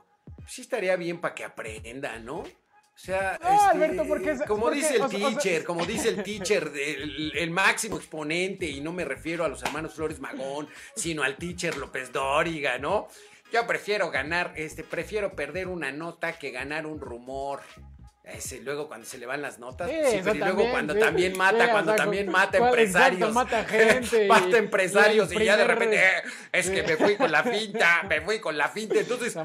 sí estaría bien para que aprendan, ¿no? O sea, no, este, Alberto, porque, como porque, dice el o sea, teacher, o sea... como dice el teacher, el, el máximo exponente, y no me refiero a los hermanos Flores Magón, sino al teacher López Dóriga, ¿no? Yo prefiero ganar, este, prefiero perder una nota que ganar un rumor. Ese, luego cuando se le van las notas, sí, sí, pero y luego también, cuando sí. también mata, sí, cuando o sea, también con, mata cuál, empresarios, exacto, mata gente, mata empresarios y, y ya de primer... repente, eh, es que me fui con la finta, me fui con la finta, entonces,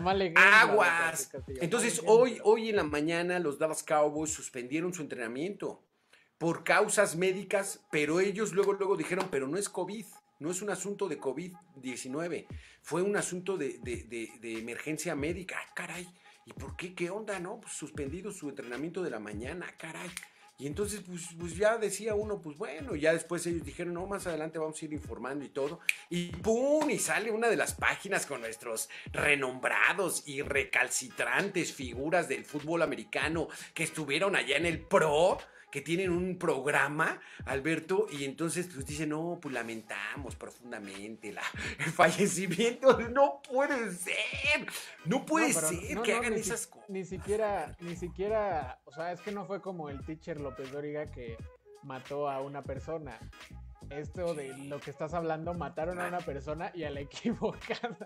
aguas. Entonces hoy, hoy en la mañana los Dallas Cowboys suspendieron su entrenamiento por causas médicas, pero ellos luego, luego dijeron, pero no es COVID. No es un asunto de COVID diecinueve, fue un asunto de, de, de, de emergencia médica. ¡Ah, caray! ¿Y por qué? ¿Qué onda, no? Pues suspendido su entrenamiento de la mañana, caray. Y entonces, pues, pues ya decía uno, pues bueno, ya después ellos dijeron, no, más adelante vamos a ir informando y todo. Y ¡pum! Y sale una de las páginas con nuestros renombrados y recalcitrantes figuras del fútbol americano que estuvieron allá en el Pro, que tienen un programa, Alberto, y entonces pues dicen, no, pues lamentamos profundamente la, el fallecimiento. No puede ser, no puede no, ser no, que no, hagan ni esas si, cosas. Ni siquiera, ni siquiera, o sea, es que no fue como el teacher López Dóriga que mató a una persona. Esto de lo que estás hablando, mataron a una persona y a la equivocada.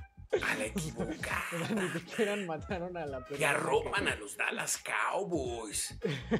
A la equivocada. O sea, ni siquiera mataron a la persona. Y arropan que... a los Dallas Cowboys.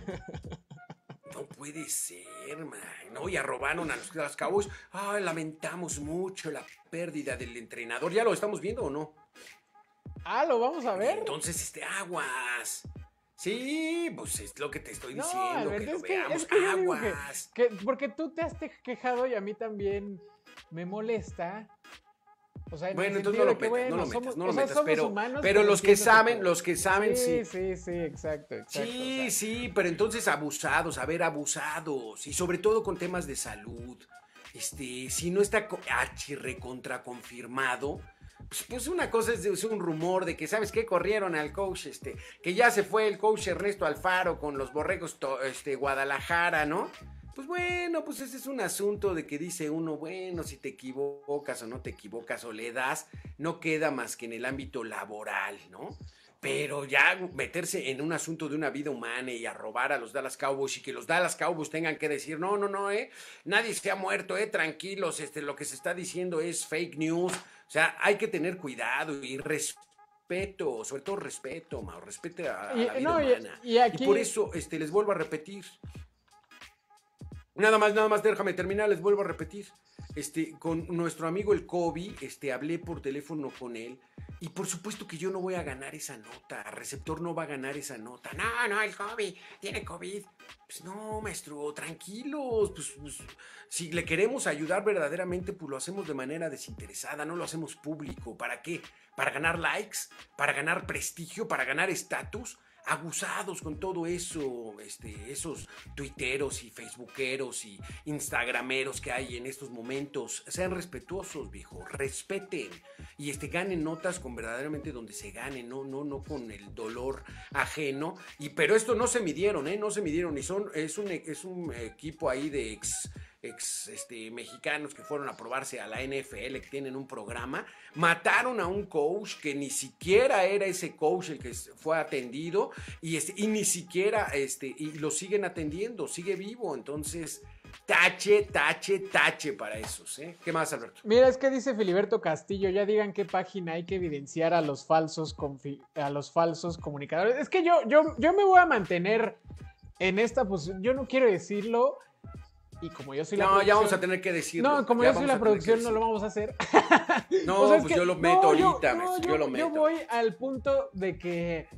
No puede ser, man. No, y arrobaron a los Dallas Cowboys. Ay, lamentamos mucho la pérdida del entrenador. ¿Ya lo estamos viendo o no? Ah, ¿lo vamos a ver? Entonces, este, aguas. Sí, pues es lo que te estoy diciendo, no, Albert, que lo es que, veamos, es que aguas. Que, que, porque tú te has quejado y a mí también me molesta. O sea, bueno, entonces no lo metas, bueno, no lo metas, somos, no lo o sea, metas, pero, humanos, pero los que saben, los que saben, sí. Sí, sí, sí, exacto, exacto. Sí, o sea. sí, pero entonces abusados, a ver, abusados, y sobre todo con temas de salud. Este, si no está recontra confirmado, Pues, pues una cosa es, es un rumor de que, ¿sabes qué? Corrieron al coach, este, que ya se fue el coach Ernesto Alfaro con los Borregos to, este, Guadalajara, ¿no? Pues bueno, pues ese es un asunto de que dice uno, bueno, si te equivocas o no te equivocas o le das, no queda más que en el ámbito laboral, ¿no? Pero ya meterse en un asunto de una vida humana y a robar a los Dallas Cowboys y que los Dallas Cowboys tengan que decir, no, no, no, eh, nadie se ha muerto, eh, tranquilos, este, lo que se está diciendo es fake news. O sea, hay que tener cuidado y respeto, sobre todo respeto, Mau, respeto a, a la vida no, humana. Y, y, aquí... y por eso este, les vuelvo a repetir. Nada más, nada más, déjame terminar, les vuelvo a repetir. Este, con nuestro amigo el Kobe, este, hablé por teléfono con él y por supuesto que yo no voy a ganar esa nota, Receptor no va a ganar esa nota. No, no, el Kobe tiene COVID. Pues no, maestro, tranquilos, pues, pues si le queremos ayudar verdaderamente, pues lo hacemos de manera desinteresada, no lo hacemos público. ¿Para qué? ¿Para ganar likes? ¿Para ganar prestigio? ¿Para ganar estatus? Abusados con todo eso, este, esos tuiteros y facebookeros y instagrameros que hay en estos momentos. Sean respetuosos, viejo, respeten y este, ganen notas con verdaderamente donde se gane, no, no, no con el dolor ajeno. Y, pero esto no se midieron, ¿eh? No se midieron y son, es un, es un equipo ahí de ex... ex este, mexicanos que fueron a probarse a la N F L, que tienen un programa, mataron a un coach que ni siquiera era ese coach el que fue atendido y, este, y ni siquiera este, y lo siguen atendiendo, sigue vivo, entonces tache, tache, tache para esos, ¿eh? ¿Qué más, Alberto? Mira, es que dice Filiberto Castillo, ya digan qué página hay que evidenciar a los falsos, a los falsos comunicadores. Es que yo, yo, yo me voy a mantener en esta posición, yo no quiero decirlo. Y como yo soy la no, producción... ya vamos a tener que decirlo. No, como ya yo soy la producción, no lo vamos a hacer. No, o sea, pues que, yo lo meto no, ahorita, yo, no, yo, yo lo meto. Yo voy al punto de que...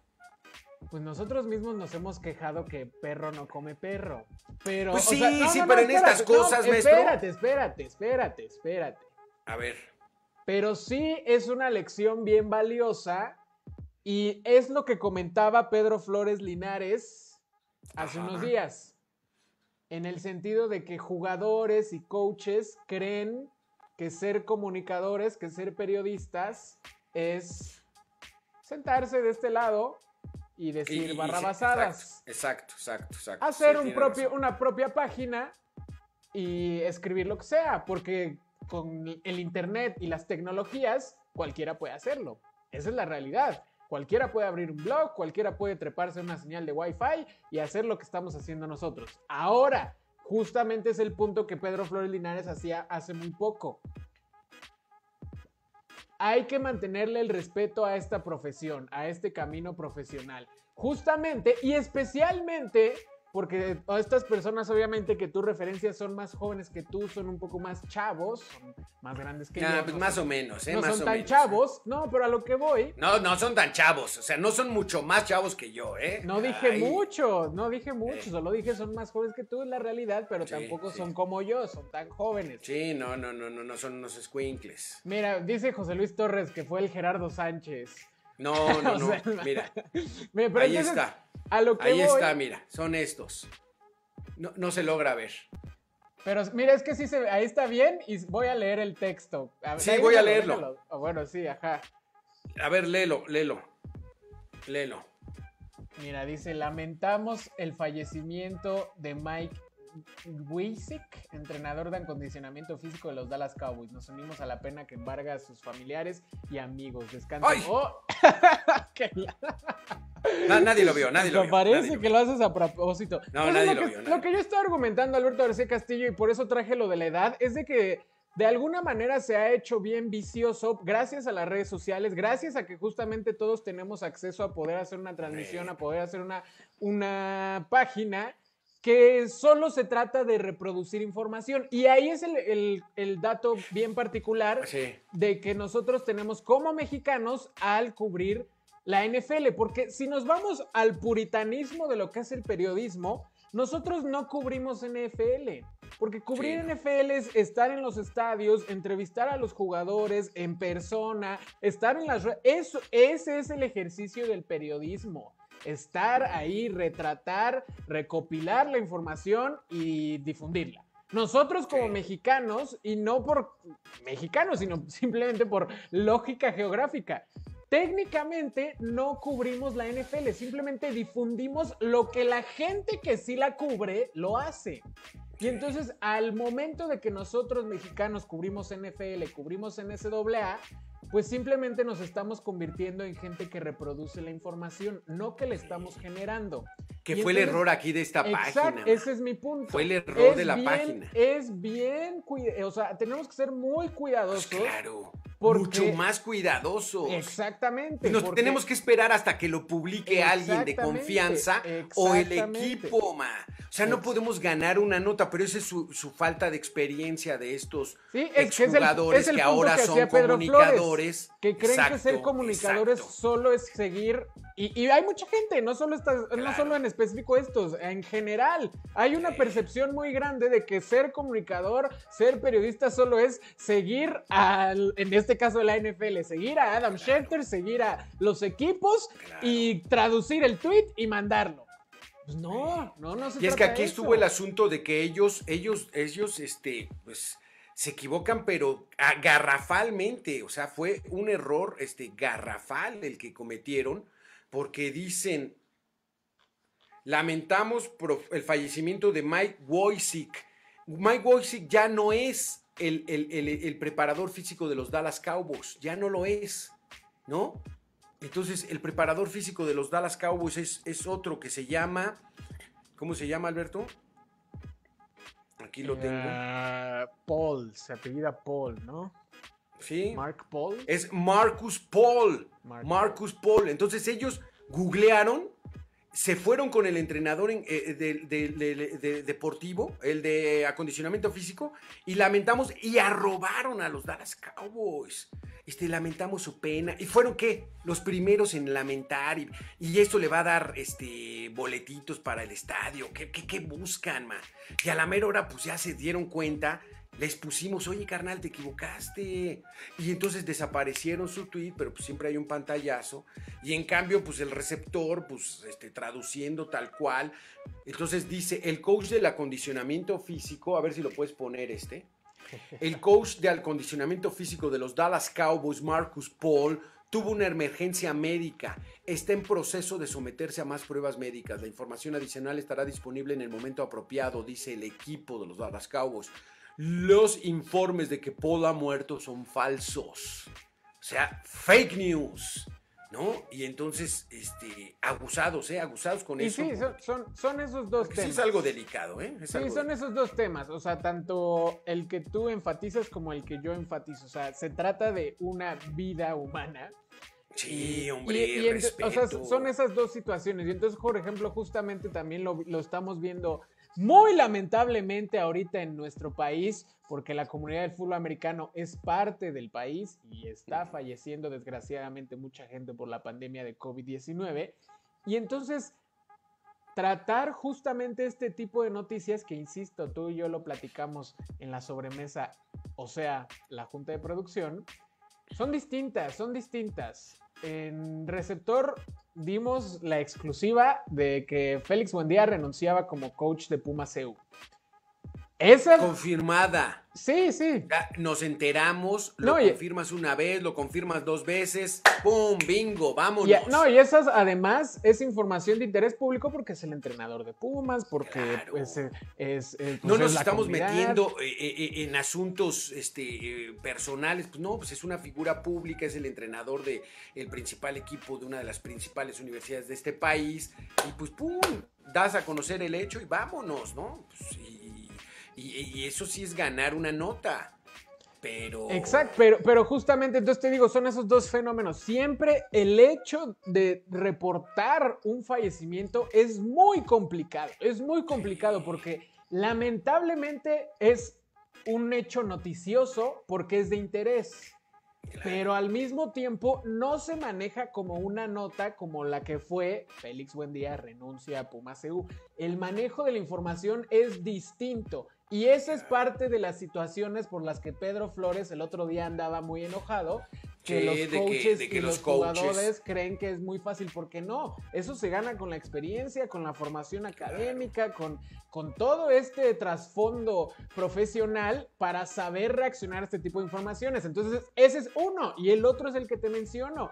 Pues nosotros mismos nos hemos quejado que perro no come perro. Pero, pues sí, o sea, no, sí, no, pero no, en estas cosas, no, maestro. Espérate, espérate, espérate, espérate. A ver. Pero sí es una lección bien valiosa y es lo que comentaba Pedro Flores Linares hace Ajá. unos días. En el sentido de que jugadores y coaches creen que ser comunicadores, que ser periodistas es sentarse de este lado y decir y, y, barrabasadas. Exacto, exacto, exacto. Hacer sí, un propio, una propia página y escribir lo que sea, porque con el internet y las tecnologías cualquiera puede hacerlo. Esa es la realidad. Cualquiera puede abrir un blog, cualquiera puede treparse una señal de Wi-Fi y hacer lo que estamos haciendo nosotros. Ahora, justamente es el punto que Pedro Flores Linares hacía hace muy poco. Hay que mantenerle el respeto a esta profesión, a este camino profesional. Justamente y especialmente porque estas personas obviamente que tú referencias son más jóvenes que tú, son un poco más chavos, son más grandes que nah, yo. Pues no más son, o menos, ¿eh? No más son o tan menos, chavos, ¿eh? no, pero a lo que voy. No, no son tan chavos, o sea, no son mucho más chavos que yo, ¿eh? No dije Ay. mucho, no dije mucho, eh. solo dije son más jóvenes que tú, es la realidad, pero sí, tampoco sí. son como yo, son tan jóvenes. Sí, no, no, no, no, no son unos squinkles. Mira, dice José Luis Torres que fue el Gerardo Sánchez. No, no, no, sea, mira, mira pero ahí entonces, está, a lo que ahí voy, está, mira, son estos. No, no se logra ver. Pero mira, es que sí se ve, ahí está bien y voy a leer el texto. A ver, sí, voy a leerlo. Oh, bueno, sí, ajá. A ver, léelo, léelo. Léelo. Mira, dice, lamentamos el fallecimiento de Mike Wiesick, entrenador de acondicionamiento físico de los Dallas Cowboys. Nos unimos a la pena que embarga a sus familiares y amigos. Descansen. Oh. Na, nadie lo vio, nadie lo vio. Parece nadie que lo, lo haces a propósito. No, Entonces, nadie lo, lo que, vio. Lo que yo estoy argumentando, Alberto García Castillo, y por eso traje lo de la edad, es de que de alguna manera se ha hecho bien vicioso gracias a las redes sociales, gracias a que justamente todos tenemos acceso a poder hacer una transmisión, a poder hacer una, una página que solo se trata de reproducir información. Y ahí es el, el, el dato bien particular sí. de que nosotros tenemos como mexicanos al cubrir la N F L, porque si nos vamos al puritanismo de lo que es el periodismo, nosotros no cubrimos N F L, porque cubrir sí. N F L es estar en los estadios, entrevistar a los jugadores en persona, estar en las redes, eso, ese es el ejercicio del periodismo, estar ahí, retratar, recopilar la información y difundirla. Nosotros como Sí. mexicanos, y no por mexicanos, sino simplemente por lógica geográfica, técnicamente no cubrimos la N F L, simplemente difundimos lo que la gente que sí la cubre lo hace. Y entonces, al momento de que nosotros mexicanos cubrimos N F L, cubrimos N C A A, pues simplemente nos estamos convirtiendo en gente que reproduce la información, no que la estamos generando. Que Y fue el entonces, error aquí de esta exacto, página. ese es mi punto. Fue el error es de la bien, página. Es bien, o sea, tenemos que ser muy cuidadosos. Pues claro, porque, mucho más cuidadosos. Exactamente. Y nos porque, tenemos que esperar hasta que lo publique alguien de confianza o el equipo, ma. O sea, no podemos ganar una nota, pero esa es su, su falta de experiencia de estos sí, es que, exjugadores es el, es el que ahora que son Pedro comunicadores. Flores, que creen exacto, que ser comunicadores exacto. solo es seguir. Y, y hay mucha gente, no solo, estas, claro. no solo en específico estos, en general. Hay una sí. percepción muy grande de que ser comunicador, ser periodista solo es seguir, al, en este caso de la N F L, seguir a Adam claro. Schefter, seguir a los equipos claro. y traducir el tweet y mandarlo. Pues no, no, no se Y es trata que aquí de estuvo eso. el asunto de que ellos, ellos, ellos, este, pues, se equivocan, pero garrafalmente. O sea, fue un error, este, garrafal el que cometieron, porque dicen, lamentamos el fallecimiento de Mike Wojcik. Mike Wojcik ya no es el, el, el, el preparador físico de los Dallas Cowboys, ya no lo es, ¿no? Entonces, el preparador físico de los Dallas Cowboys es, es otro que se llama... ¿Cómo se llama, Alberto? Aquí lo tengo. Uh, Paul, se apellida Paul, ¿no? Sí. Mark Paul. Es Marcus Paul. Mark Marcus Paul. Paul. Entonces, ellos googlearon, se fueron con el entrenador en, eh, de, de, de, de, de deportivo, el de acondicionamiento físico, y lamentamos y arrobaron a los Dallas Cowboys. Este, lamentamos su pena. ¿Y fueron qué? Los primeros en lamentar. Y, y esto le va a dar este, boletitos para el estadio. ¿Qué, qué, qué buscan, man? Y a la mera hora, pues ya se dieron cuenta. Les pusimos, oye, carnal, te equivocaste. Y entonces desaparecieron su tweet, pero pues siempre hay un pantallazo. Y en cambio, pues el receptor, pues este, traduciendo tal cual. Entonces dice, el coach del acondicionamiento físico, a ver si lo puedes poner este. El coach de acondicionamiento físico de los Dallas Cowboys, Marcus Paul, tuvo una emergencia médica. Está en proceso de someterse a más pruebas médicas. La información adicional estará disponible en el momento apropiado, dice el equipo de los Dallas Cowboys. Los informes de que Paul ha muerto son falsos. O sea, fake news, ¿no? Y entonces, este, abusados, ¿eh? Abusados con y eso. Y sí, son, son, son esos dos temas. Sí, es algo delicado, ¿eh? Es sí, algo son delicado. esos dos temas. O sea, tanto el que tú enfatizas como el que yo enfatizo. O sea, se trata de una vida humana. Sí, y, hombre, y, y respeto. O sea, son esas dos situaciones. Y entonces, por ejemplo, justamente también lo, lo estamos viendo muy lamentablemente ahorita en nuestro país, porque la comunidad del fútbol americano es parte del país y está falleciendo desgraciadamente mucha gente por la pandemia de COVID diecinueve. Y entonces, tratar justamente este tipo de noticias que, insisto, tú y yo lo platicamos en la sobremesa, o sea, la junta de producción, son distintas, son distintas. En receptor dimos la exclusiva de que Félix Buendía renunciaba como coach de Pumas C U. Esa... Confirmada. Sí, sí. Ya nos enteramos, lo no, confirmas una vez, lo confirmas dos veces, ¡pum! ¡Bingo! ¡Vámonos! Y, no, y esas además es información de interés público porque es el entrenador de Pumas, porque claro. pues, es, es, pues, no nos es la estamos comunidad. metiendo eh, eh, en asuntos este, personales, pues no, pues es una figura pública, es el entrenador del de principal equipo de una de las principales universidades de este país, y pues ¡pum! Das a conocer el hecho y vámonos, ¿no? Pues, y, Y, y eso sí es ganar una nota, pero... Exacto, pero, pero justamente entonces te digo, son esos dos fenómenos. Siempre el hecho de reportar un fallecimiento es muy complicado, es muy complicado porque lamentablemente es un hecho noticioso porque es de interés. Claro. Pero al mismo tiempo no se maneja como una nota como la que fue Félix Buendía renuncia a Pumas C U. El manejo de la información es distinto. Y esa es parte de las situaciones por las que Pedro Flores el otro día andaba muy enojado, que los de coaches que, de que y los los coaches. jugadores creen que es muy fácil, porque no, eso se gana con la experiencia, con la formación académica, con, con todo este trasfondo profesional para saber reaccionar a este tipo de informaciones. Entonces, ese es uno, y el otro es el que te menciono.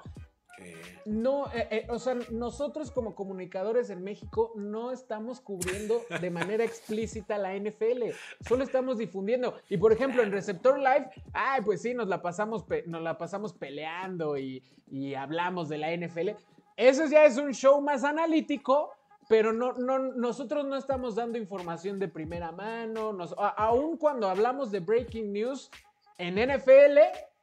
No, eh, eh, o sea, nosotros como comunicadores en México no estamos cubriendo de manera explícita la N F L, solo estamos difundiendo. Y por ejemplo, en Receptor Live, ay, pues sí, nos la pasamos, pe nos la pasamos peleando y, y hablamos de la N F L. Eso ya es un show más analítico, pero no, no, nosotros no estamos dando información de primera mano. Nos, a, aún cuando hablamos de breaking news en N F L,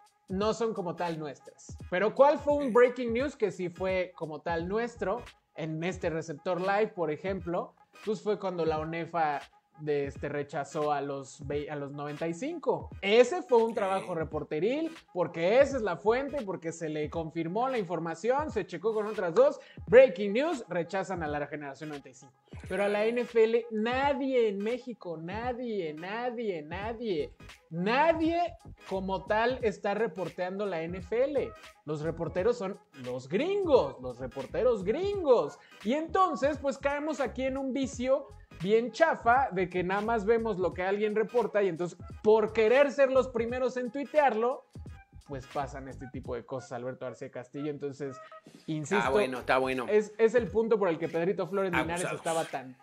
no son como tal nuestras. Pero ¿cuál fue un breaking news que sí fue como tal nuestro en este Receptor Live, por ejemplo? Pues fue cuando la ONEFA de este, rechazó a los, a los noventa y cinco. Ese fue un trabajo reporteril, porque esa es la fuente, porque se le confirmó la información, se checó con otras dos. Breaking news, rechazan a la generación noventa y cinco. Pero a la N F L, nadie en México, nadie, nadie, nadie, nadie como tal está reporteando la N F L. Los reporteros son los gringos, los reporteros gringos. Y entonces, pues caemos aquí en un vicio bien chafa de que nada más vemos lo que alguien reporta y entonces por querer ser los primeros en tuitearlo, pues pasan este tipo de cosas, Alberto García Castillo. Entonces, insisto, está bueno, está bueno. Es, es el punto por el que Pedrito Flores Abusados. Linares estaba tan,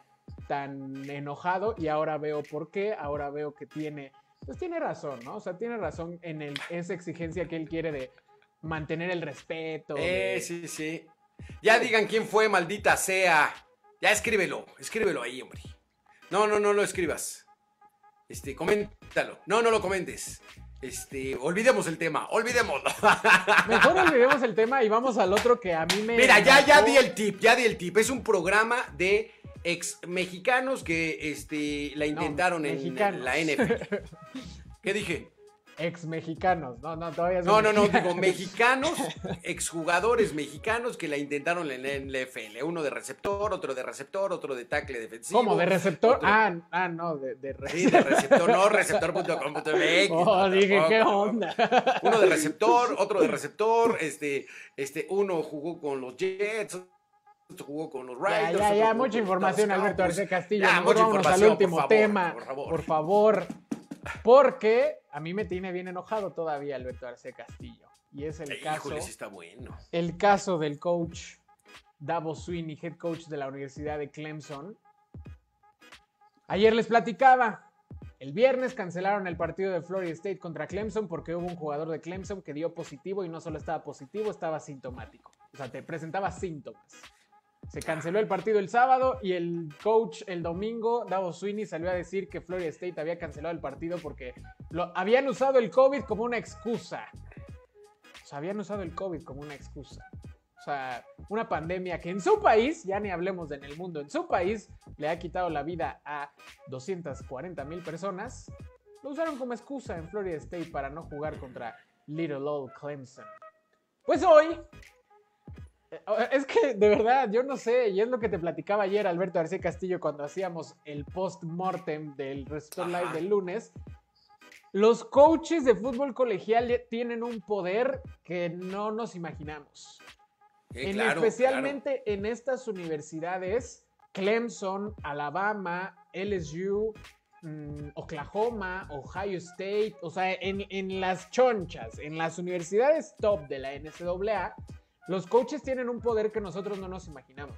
tan enojado, y ahora veo por qué, ahora veo que tiene, pues tiene razón, ¿no? O sea, tiene razón en el, esa exigencia que él quiere de mantener el respeto. Eh, de... sí, sí. Ya digan quién fue, maldita sea. Ya escríbelo, escríbelo ahí, hombre. No, no, no lo escribas. Este, coméntalo. No, no lo comentes. Este, olvidemos el tema, olvidémoslo. Mejor olvidemos el tema y vamos al otro que a mí me... Mira, ya, ya di el tip, ya di el tip. Es un programa de ex mexicanos que este, la intentaron no, en mexicanos. La N F L. ¿Qué dije? Ex mexicanos, no, no, todavía No, no, no, digo mexicanos, exjugadores mexicanos que la intentaron en la N F L. Uno de receptor, otro de receptor, otro de tackle defensivo. ¿Cómo? ¿De receptor? Otro... Ah, ah, no, de, de receptor. Sí, de receptor, no, receptor punto com punto m x. Oh, no, dije, ¿qué onda? Uno de receptor, otro de receptor, este, este, uno jugó con los Jets, otro jugó con los Raiders. Ya, ya, ya, mucha información, Alberto García Castillo. Ya, Mejor mucha vámonos al último por favor, tema, por favor. por favor. Porque a mí me tiene bien enojado todavía Alberto García Castillo. Y es el Híjole, caso. sí está bueno. El caso del coach Dabo Swinney, head coach de la Universidad de Clemson. Ayer les platicaba. El viernes cancelaron el partido de Florida State contra Clemson porque hubo un jugador de Clemson que dio positivo, y no solo estaba positivo, estaba sintomático. O sea, te presentaba síntomas. Se canceló el partido el sábado y el coach el domingo, Dabo Swinney, salió a decir que Florida State había cancelado el partido porque lo, habían usado el COVID como una excusa. O sea, habían usado el COVID como una excusa. O sea, una pandemia que en su país, ya ni hablemos de en el mundo, en su país le ha quitado la vida a doscientas cuarenta mil personas. Lo usaron como excusa en Florida State para no jugar contra Little Old Clemson. Pues hoy... Es que, de verdad, yo no sé, y es lo que te platicaba ayer Alberto García Castillo cuando hacíamos el post-mortem del Receptor Live del lunes. Los coaches de fútbol colegial tienen un poder que no nos imaginamos. Eh, en claro, especialmente claro. En estas universidades, Clemson, Alabama, L S U, mmm, Oklahoma, Ohio State, o sea, en, en las chonchas, en las universidades top de la N C A A, los coaches tienen un poder que nosotros no nos imaginamos.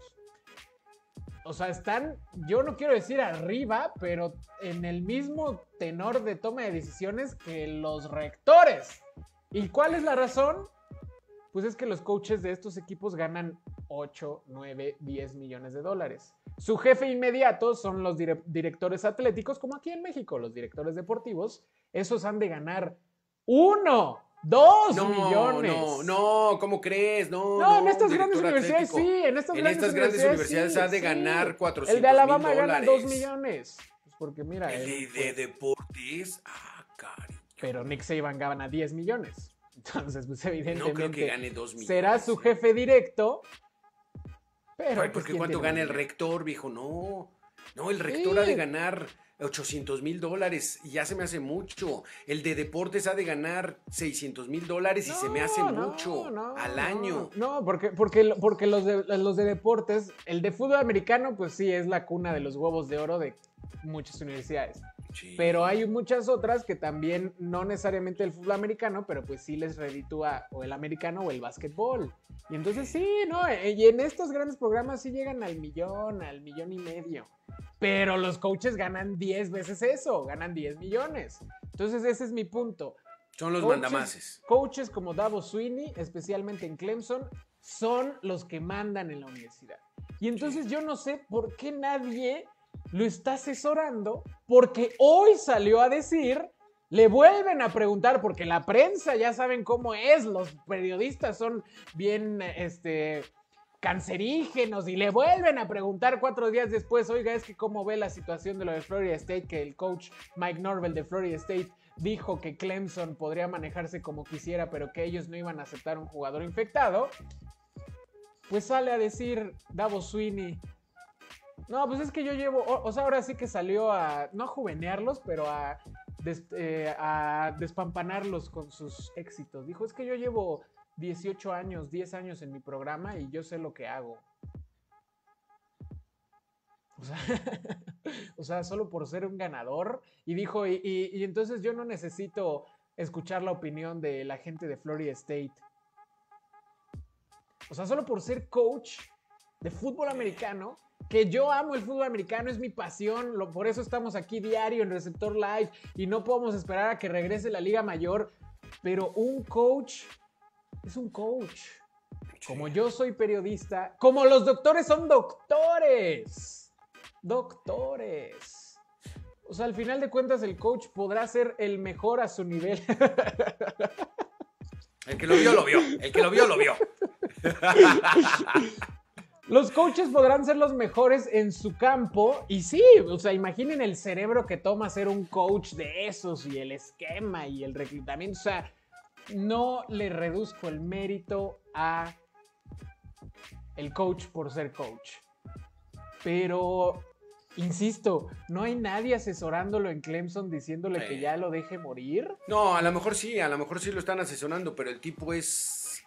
O sea, están, yo no quiero decir arriba, pero en el mismo tenor de toma de decisiones que los rectores. ¿Y cuál es la razón? Pues es que los coaches de estos equipos ganan ocho, nueve, diez millones de dólares. Su jefe inmediato son los dire- directores atléticos, como aquí en México, los directores deportivos. Esos han de ganar uno. ¡Dos no, millones! No, no, ¿cómo crees? No, no, no en estas grandes director universidades atlético. sí, en estas En grandes estas grandes universidades sí, ha de sí. ganar cuatrocientos El de Alabama mil gana dólares. dos millones. Pues porque mira, El él, de, de deportes, ah, cariño. Pero Nick Saban gana diez millones. Entonces, pues evidentemente No creo que gane dos millones. será su jefe directo. Pero Ay, pues, porque cuánto tiene gana el dinero? rector, viejo, no. No, el rector Sí. ha de ganar ochocientos mil dólares y ya se me hace mucho. El de deportes ha de ganar seiscientos mil dólares y No, se me hace no, mucho no, al no. año. No, porque, porque, porque los, de, los de deportes, el de fútbol americano, pues sí, es la cuna de los huevos de oro de muchas universidades. Sí. Pero hay muchas otras que también, no necesariamente el fútbol americano, pero pues sí les reditúa o el americano o el básquetbol. Y entonces sí, ¿no? Y en estos grandes programas sí llegan al millón, al millón y medio. Pero los coaches ganan diez veces eso, ganan diez millones. Entonces ese es mi punto. Son los Coaches, mandamases. coaches como Dabo Swinney, especialmente en Clemson, son los que mandan en la universidad. Y entonces yo no sé por qué nadie lo está asesorando, porque hoy salió a decir, le vuelven a preguntar, porque la prensa ya saben cómo es, los periodistas son bien este, cancerígenos, y le vuelven a preguntar cuatro días después, oiga, es que cómo ve la situación de lo de Florida State, que el coach Mike Norvell de Florida State dijo que Clemson podría manejarse como quisiera, pero que ellos no iban a aceptar un jugador infectado. Pues sale a decir Dabo Swinney, no, pues es que yo llevo, o, o sea, ahora sí que salió a, no a juvenearlos, pero a, des, eh, a despampanarlos con sus éxitos. Dijo, es que yo llevo dieciocho años, diez años en mi programa y yo sé lo que hago. O sea, o sea, solo por ser un ganador. Y dijo, y, y, y entonces yo no necesito escuchar la opinión de la gente de Florida State. O sea, solo por ser coach de fútbol americano, que yo amo el fútbol americano, es mi pasión, lo, por eso estamos aquí diario en Receptor Live y no podemos esperar a que regrese la Liga Mayor, pero un coach es un coach. Como yo soy periodista, como los doctores son doctores, doctores. O sea, al final de cuentas el coach podrá ser el mejor a su nivel. El que lo vio, lo vio. El que lo vio, lo vio. Los coaches podrán ser los mejores en su campo y sí, o sea, imaginen el cerebro que toma ser un coach de esos y el esquema y el reclutamiento. O sea, no le reduzco el mérito a el coach por ser coach. Pero, insisto, no hay nadie asesorándolo en Clemson diciéndole sí. que ya lo deje morir. No, a lo mejor sí, a lo mejor sí lo están asesorando, pero el tipo es,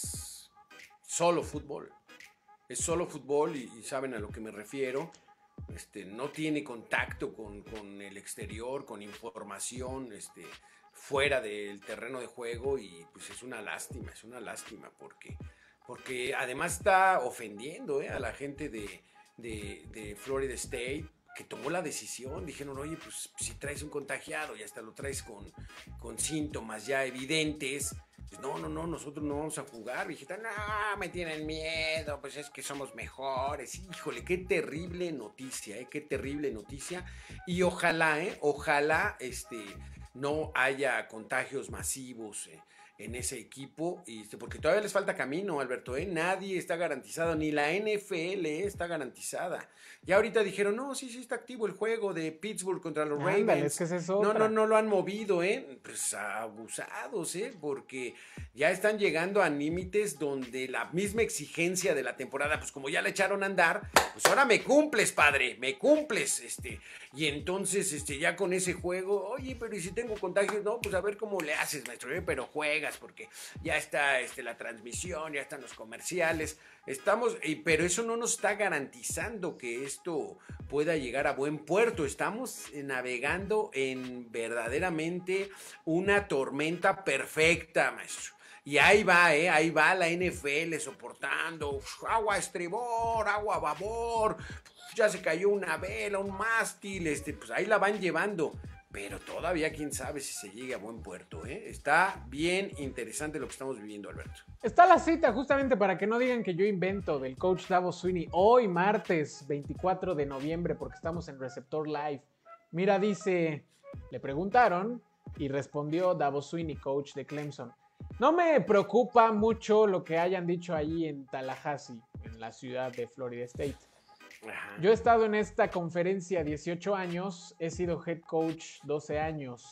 es solo fútbol. Es solo fútbol y, y saben a lo que me refiero. Este, no tiene contacto con, con el exterior, con información este, fuera del terreno de juego y pues es una lástima, es una lástima porque, porque además está ofendiendo eh, a la gente de, de, de Florida State que tomó la decisión. Dijeron, oye, pues si traes un contagiado y hasta lo traes con, con síntomas ya evidentes, pues no, no, no, nosotros no vamos a jugar. Dijiste, no, me tienen miedo, pues es que somos mejores. Híjole, qué terrible noticia, ¿eh? Qué terrible noticia. Y ojalá, ¿eh? Ojalá este, no haya contagios masivos, ¿eh? en ese equipo, y, porque todavía les falta camino, Alberto, ¿eh? Nadie está garantizado, ni la N F L está garantizada. Ya ahorita dijeron, no, sí, sí está activo el juego de Pittsburgh contra los Ravens. Ándale, es que es eso no, no, no lo han movido, ¿eh? Pues abusados, ¿eh? Porque ya están llegando a límites donde la misma exigencia de la temporada, pues como ya le echaron a andar, pues ahora me cumples, padre, me cumples, este, y entonces, este, ya con ese juego, oye, pero ¿y si tengo contagios? No, pues a ver cómo le haces, maestro, ¿eh? Pero juega, porque ya está este, la transmisión, ya están los comerciales, estamos, pero eso no nos está garantizando que esto pueda llegar a buen puerto. Estamos navegando en verdaderamente una tormenta perfecta, maestro. Y ahí va, ¿eh? Ahí va la N F L soportando, uf, agua a estribor, agua a babor, uf, ya se cayó una vela, un mástil, este, pues ahí la van llevando. Pero todavía quién sabe si se llegue a buen puerto, ¿eh? Está bien interesante lo que estamos viviendo, Alberto. Está la cita justamente para que no digan que yo invento del coach Dabo Swinney hoy martes veinticuatro de noviembre porque estamos en Receptor Live. Mira, dice, le preguntaron y respondió Dabo Swinney, coach de Clemson. No me preocupa mucho lo que hayan dicho allí en Tallahassee, en la ciudad de Florida State. Ajá. Yo he estado en esta conferencia dieciocho años, he sido head coach doce años.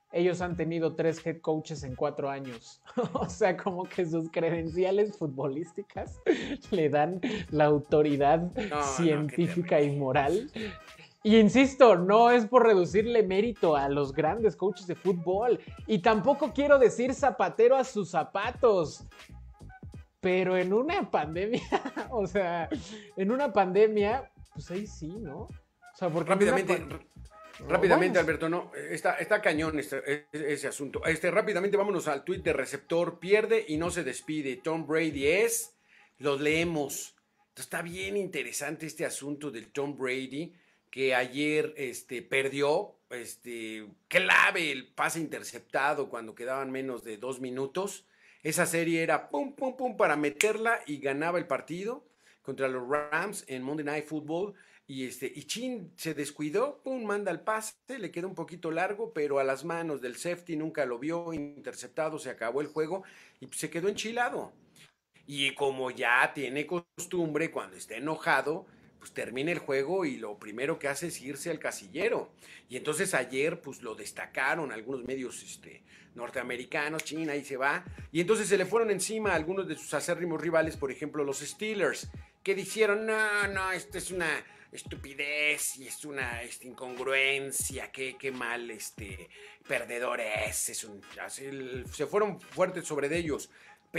ellos han tenido tres head coaches en cuatro años. O sea, como que sus credenciales futbolísticas le dan la autoridad no, científica no, y moral. Y insisto, no es por reducirle mérito a los grandes coaches de fútbol. Y tampoco quiero decir zapatero a sus zapatos. Pero en una pandemia, o sea, en una pandemia, pues ahí sí, ¿no? O sea, porque rápidamente, pan... rápidamente, Alberto, no, está, está cañón este, ese asunto. Este, rápidamente vámonos al tuit de receptor. Pierde y no se despide. Tom Brady es, los leemos. Entonces, está bien interesante este asunto del Tom Brady, que ayer este, perdió, este, clave el pase interceptado cuando quedaban menos de dos minutos. Esa serie era pum, pum, pum para meterla y ganaba el partido contra los Rams en Monday Night Football. Y, este, y Chin se descuidó, pum, manda el pase, le quedó un poquito largo, pero a las manos del safety nunca lo vio, interceptado, se acabó el juego y se quedó enchilado. Y como ya tiene costumbre, cuando está enojado, pues termina el juego y lo primero que hace es irse al casillero. Y entonces ayer pues lo destacaron algunos medios este, norteamericanos, China, ahí se va. Y entonces se le fueron encima a algunos de sus acérrimos rivales, por ejemplo los Steelers, que dijeron, no, no, esto es una estupidez y es una este, incongruencia, qué, qué mal este, perdedor es. es un, así, se fueron fuertes sobre de ellos.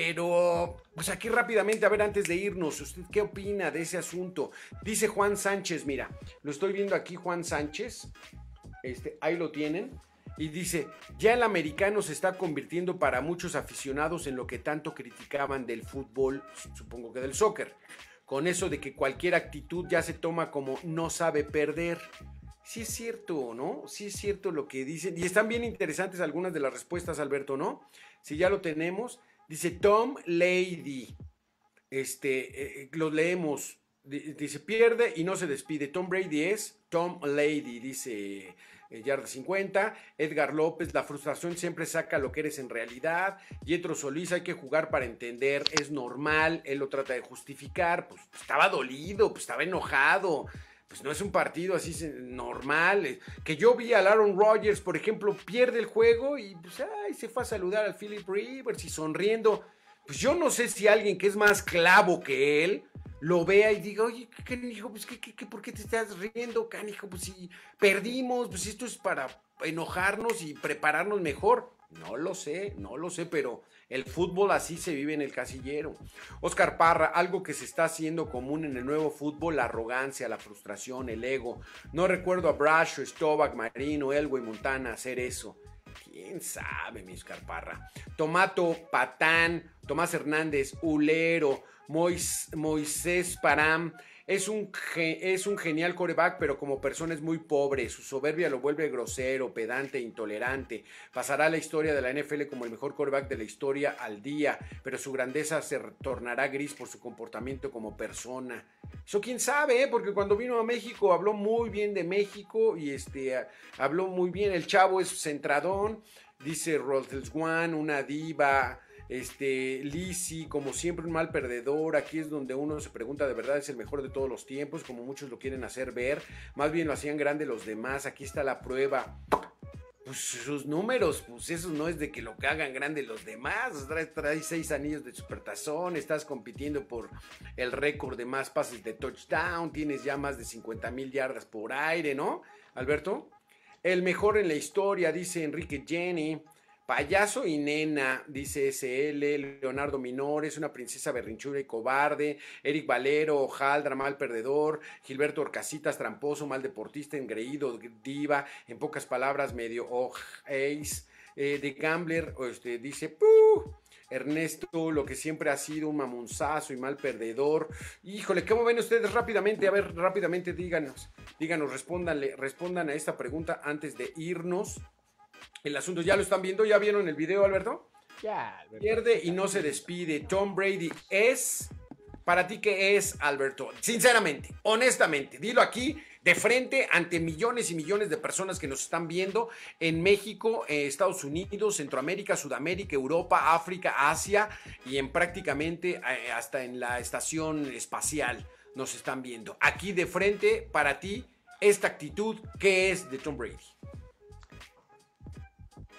Pero, pues aquí rápidamente, a ver, antes de irnos, ¿usted qué opina de ese asunto? Dice Juan Sánchez, mira, lo estoy viendo aquí, Juan Sánchez, este, ahí lo tienen, y dice, ya el americano se está convirtiendo para muchos aficionados en lo que tanto criticaban del fútbol, supongo que del soccer, con eso de que cualquier actitud ya se toma como no sabe perder. Sí es cierto, ¿no? Sí es cierto lo que dicen, y están bien interesantes algunas de las respuestas, Alberto, ¿no? Si ya lo tenemos. Dice Tom Lady, este, eh, lo leemos, dice, pierde y no se despide. Tom Brady es Tom Lady, dice eh, Yarda cincuenta. Edgar López, la frustración siempre saca lo que eres en realidad. Yetro Solís, hay que jugar para entender, es normal, él lo trata de justificar, pues estaba dolido, pues estaba enojado. Pues no es un partido así normal. Que yo vi al Aaron Rodgers, por ejemplo, pierde el juego y pues, ay, se fue a saludar al Philip Rivers y sonriendo. Pues yo no sé si alguien que es más clavo que él lo vea y diga, oye, canijo, pues, ¿qué, qué, qué, ¿por qué te estás riendo, canijo? Pues si perdimos, pues esto es para enojarnos y prepararnos mejor. No lo sé, no lo sé, pero el fútbol así se vive en el casillero. Oscar Parra, algo que se está haciendo común en el nuevo fútbol, la arrogancia, la frustración, el ego. No recuerdo a Bradshaw, Stovak, Marino, Elway, Montana hacer eso. ¿Quién sabe, mi Oscar Parra? Tomato, Patán, Tomás Hernández, Ulero, Mois, Moisés Param. Es un, es un genial quarterback, pero como persona es muy pobre. Su soberbia lo vuelve grosero, pedante, intolerante. Pasará a la historia de la N F L como el mejor quarterback de la historia al día, pero su grandeza se tornará gris por su comportamiento como persona. Eso quién sabe, ¿eh? Porque cuando vino a México habló muy bien de México y este, habló muy bien. El chavo es centradón, dice Rottelswan, una diva. Este, Lizzy, como siempre un mal perdedor. Aquí es donde uno se pregunta, ¿de verdad es el mejor de todos los tiempos? Como muchos lo quieren hacer ver. Más bien lo hacían grande los demás. Aquí está la prueba. Pues sus números, pues eso no es de que lo que hagan grande los demás. Traes, traes seis anillos de supertazón, estás compitiendo por el récord de más pases de touchdown, tienes ya más de cincuenta mil yardas por aire, ¿no, Alberto? El mejor en la historia, dice Enrique Jenny. Payaso y nena, dice S L, Leonardo Minor, es una princesa berrinchuda y cobarde, Eric Valero, Ojaldra, mal perdedor, Gilberto Orcasitas, tramposo, mal deportista, engreído, diva, en pocas palabras, medio ojéis, eh, de Gambler, este, dice, ¡puh! Ernesto, lo que siempre ha sido un mamonzazo y mal perdedor. Híjole, ¿cómo ven ustedes rápidamente? A ver, rápidamente díganos, díganos, respóndanle, respondan a esta pregunta antes de irnos. El asunto, ¿ya lo están viendo? ¿Ya vieron el video, Alberto? Ya, Alberto. Pierde y no se despide. Tom Brady es... ¿Para ti qué es, Alberto? Sinceramente, honestamente, dilo aquí de frente ante millones y millones de personas que nos están viendo en México, eh, Estados Unidos, Centroamérica, Sudamérica, Europa, África, Asia y en prácticamente eh, hasta en la estación espacial nos están viendo. Aquí de frente, para ti, esta actitud, ¿qué es de Tom Brady?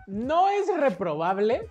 no es reprobable,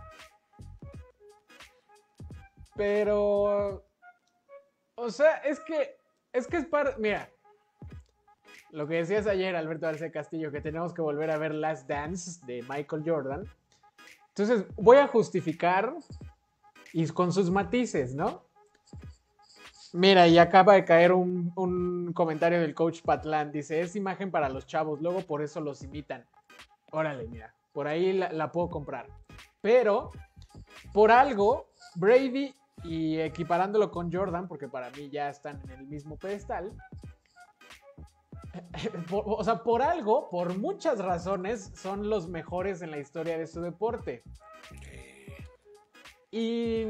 pero, o sea, es que, es que es para, mira, lo que decías ayer, Alberto Arce Castillo, que tenemos que volver a ver Last Dance de Michael Jordan. Entonces, voy a justificar y con sus matices, ¿no? Mira, y acaba de caer un, un comentario del coach Patlán. Dice, es imagen para los chavos, luego por eso los imitan. Órale, mira, por ahí la, la puedo comprar. Pero, por algo, Brady, y equiparándolo con Jordan, porque para mí ya están en el mismo pedestal, por, o sea, por algo, por muchas razones, son los mejores en la historia de su deporte. Y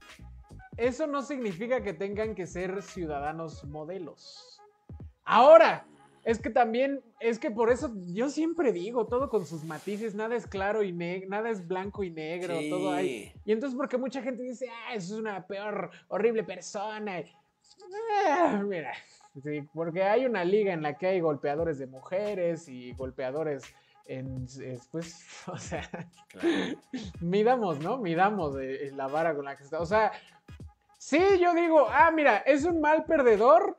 eso no significa que tengan que ser ciudadanos modelos. Ahora, es que también, es que por eso yo siempre digo, todo con sus matices, nada es claro y negro, nada es blanco y negro, sí. Todo hay. Y entonces porque mucha gente dice, ah, eso es una peor, horrible persona. Ah, mira... Sí, porque hay una liga en la que hay golpeadores de mujeres y golpeadores en, pues, o sea, claro. midamos, ¿no? Midamos eh, la vara con la que está. O sea, sí, yo digo, ah, mira, es un mal perdedor.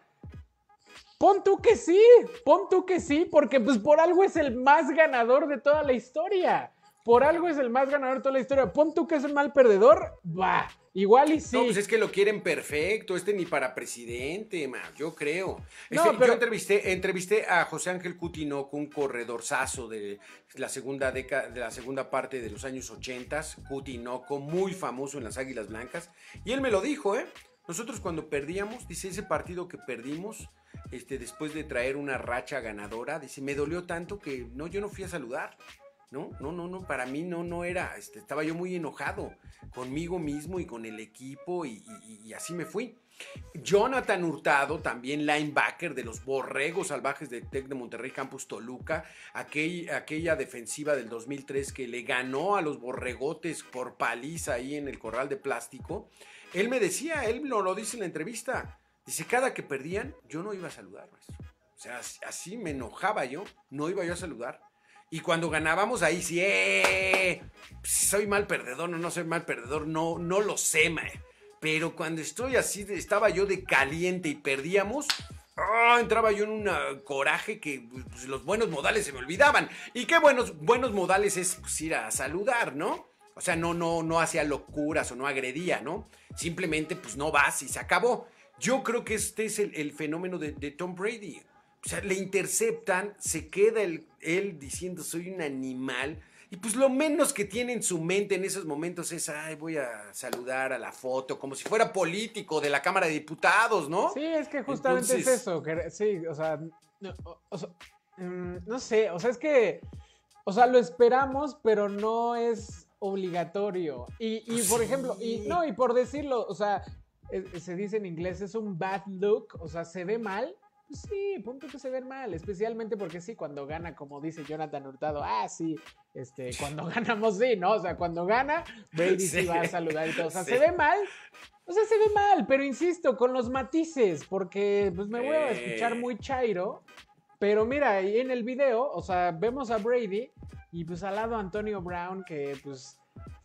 Pon tú que sí, pon tú que sí, porque pues por algo es el más ganador de toda la historia. Por algo es el más ganador de toda la historia. Pon tú que es un mal perdedor, va. Igual y sí. No, pues es que lo quieren perfecto, este ni para presidente, man, yo creo. Este, no, pero... Yo entrevisté, entrevisté a José Ángel Cutinoco, un corredorzazo de la segunda década, de la segunda parte de los años ochentas, Cutinoco, muy famoso en las Águilas Blancas, y él me lo dijo, ¿eh? Nosotros cuando perdíamos, dice, ese partido que perdimos, este, después de traer una racha ganadora, dice, me dolió tanto que no, yo no fui a saludar. No, no, no, no, para mí no, no era, este, estaba yo muy enojado conmigo mismo y con el equipo y, y, y así me fui. Jonathan Hurtado, también linebacker de los Borregos Salvajes de Tec de Monterrey Campus Toluca, aquel, aquella defensiva del dos mil tres que le ganó a los Borregotes por paliza ahí en el corral de plástico, él me decía, él lo, lo dice en la entrevista, dice, cada que perdían, yo no iba a saludar, maestro. O sea, así me enojaba yo, no iba yo a saludar. Y cuando ganábamos, ahí sí, ¡eh! Soy mal perdedor, no, no soy mal perdedor, no, no lo sé, man. Pero cuando estoy así, estaba yo de caliente y perdíamos, oh, entraba yo en un coraje que pues, los buenos modales se me olvidaban. Y qué buenos, buenos modales es pues, ir a saludar, ¿no? O sea, no, no, no hacía locuras o no agredía, ¿no? Simplemente, pues no vas y se acabó. Yo creo que este es el, el fenómeno de, de Tom Brady. O sea, le interceptan, se queda el, él diciendo soy un animal. Y pues lo menos que tiene en su mente en esos momentos es, ay, voy a saludar a la foto, como si fuera político de la Cámara de Diputados, ¿no? Sí, es que justamente Entonces... es eso. Que, sí, o sea, no, o, o sea, mmm, no sé, o sea, es que, o sea, lo esperamos, pero no es obligatorio. Y, y por sí. ejemplo, y no, y por decirlo, o sea, es, se dice en inglés, es un bad look, o sea, se ve mal. Pues sí, punto que se ven mal, especialmente porque sí, cuando gana, como dice Jonathan Hurtado, ah, sí, este, cuando ganamos, sí, ¿no? O sea, cuando gana, Brady sí, sí va a saludar y todo, o sea, sí. se ve mal, o sea, se ve mal, pero insisto, con los matices, porque pues me voy a escuchar muy chairo, pero mira, ahí en el video, o sea, vemos a Brady y pues al lado Antonio Brown, que pues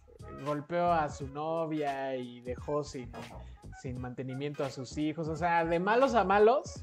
golpeó a su novia y dejó sin, sin mantenimiento a sus hijos, o sea, de malos a malos.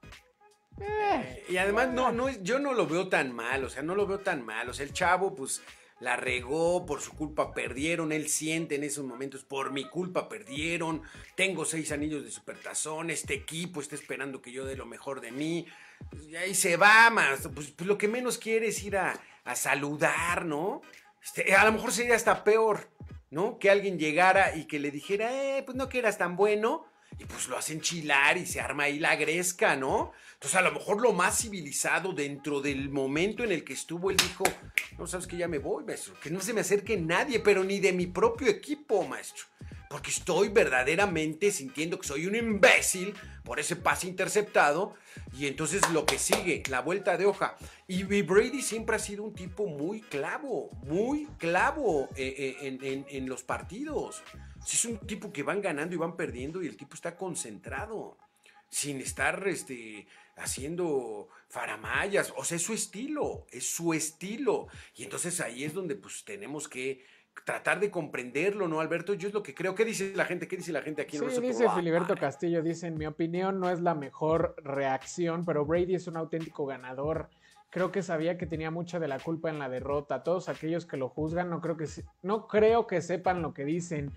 Eh, y además no, no, yo no lo veo tan mal, o sea, no lo veo tan mal, o sea, el chavo pues la regó, por su culpa perdieron, él siente en esos momentos, por mi culpa perdieron, tengo seis anillos de supertazón, este equipo está esperando que yo dé lo mejor de mí, pues, y ahí se va, más, pues, pues lo que menos quiere es ir a, a saludar, ¿no? Este, a lo mejor sería hasta peor, ¿no? Que alguien llegara y que le dijera, eh, pues no que eras tan bueno. Y pues lo hacen chilar y se arma ahí la gresca, ¿no? Entonces a lo mejor lo más civilizado dentro del momento en el que estuvo, él dijo, no, sabes que ya me voy, maestro, que no se me acerque nadie, pero ni de mi propio equipo, maestro. Porque estoy verdaderamente sintiendo que soy un imbécil por ese pase interceptado. Y entonces lo que sigue, la vuelta de hoja. Y, y Brady siempre ha sido un tipo muy clavo, muy clavo eh, eh, en, en, en los partidos. Es un tipo que van ganando y van perdiendo y el tipo está concentrado. sin estar este, haciendo faramayas. O sea, es su estilo, es su estilo. Y entonces ahí es donde pues tenemos que tratar de comprenderlo, ¿no, Alberto? Yo es lo que creo. ¿Qué dice la gente? ¿Qué dice la gente aquí en Sí, dice Filiberto Castillo, dice, en mi opinión no es la mejor reacción, pero Brady es un auténtico ganador. Creo que sabía que tenía mucha de la culpa en la derrota. Todos aquellos que lo juzgan no creo que, no creo que sepan lo que dicen.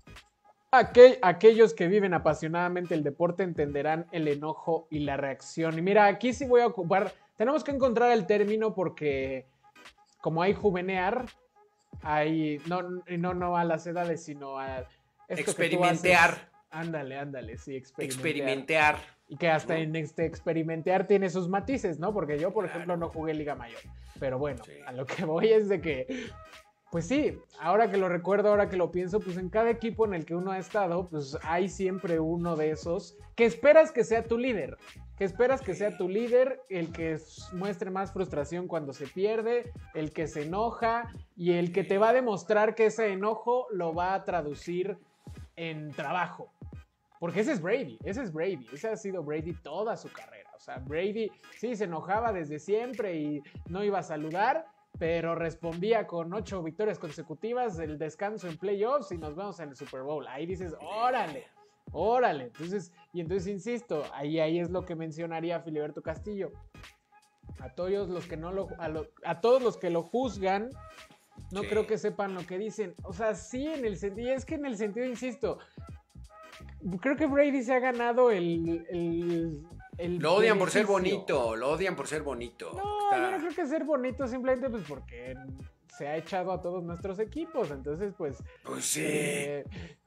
Aquel, aquellos que viven apasionadamente el deporte entenderán el enojo y la reacción. Y mira, aquí sí voy a ocupar, tenemos que encontrar el término porque como hay juvenear, hay, no, no, no a las edades, sino a... Experimentar. Ándale, ándale, sí, experimentar. Experimentar. Y que hasta ¿no? en este experimentar tiene sus matices, ¿no? Porque yo, por claro. ejemplo, no jugué Liga Mayor. Pero bueno, sí. a lo que voy es de que... Pues sí, ahora que lo recuerdo, ahora que lo pienso, pues en cada equipo en el que uno ha estado, pues hay siempre uno de esos que esperas que sea tu líder, que esperas que sea tu líder, el que muestre más frustración cuando se pierde, el que se enoja y el que te va a demostrar que ese enojo lo va a traducir en trabajo. Porque ese es Brady, ese es Brady, ese ha sido Brady toda su carrera. O sea, Brady sí se enojaba desde siempre y no iba a saludar, pero respondía con ocho victorias consecutivas, el descanso en playoffs y nos vemos en el Super Bowl. Ahí dices, órale, órale. Entonces, y entonces insisto, ahí, ahí es lo que mencionaría Filiberto Castillo. A todos los que no lo, a, lo, a todos los que lo juzgan, no sí. creo que sepan lo que dicen. O sea, sí, en el sentido, es que en el sentido, insisto, creo que Brady se ha ganado el... el El lo odian beneficio. Por ser bonito, lo odian por ser bonito. No, Está... yo no creo que ser bonito simplemente pues porque se ha echado a todos nuestros equipos, entonces pues... Pues sí. Eh,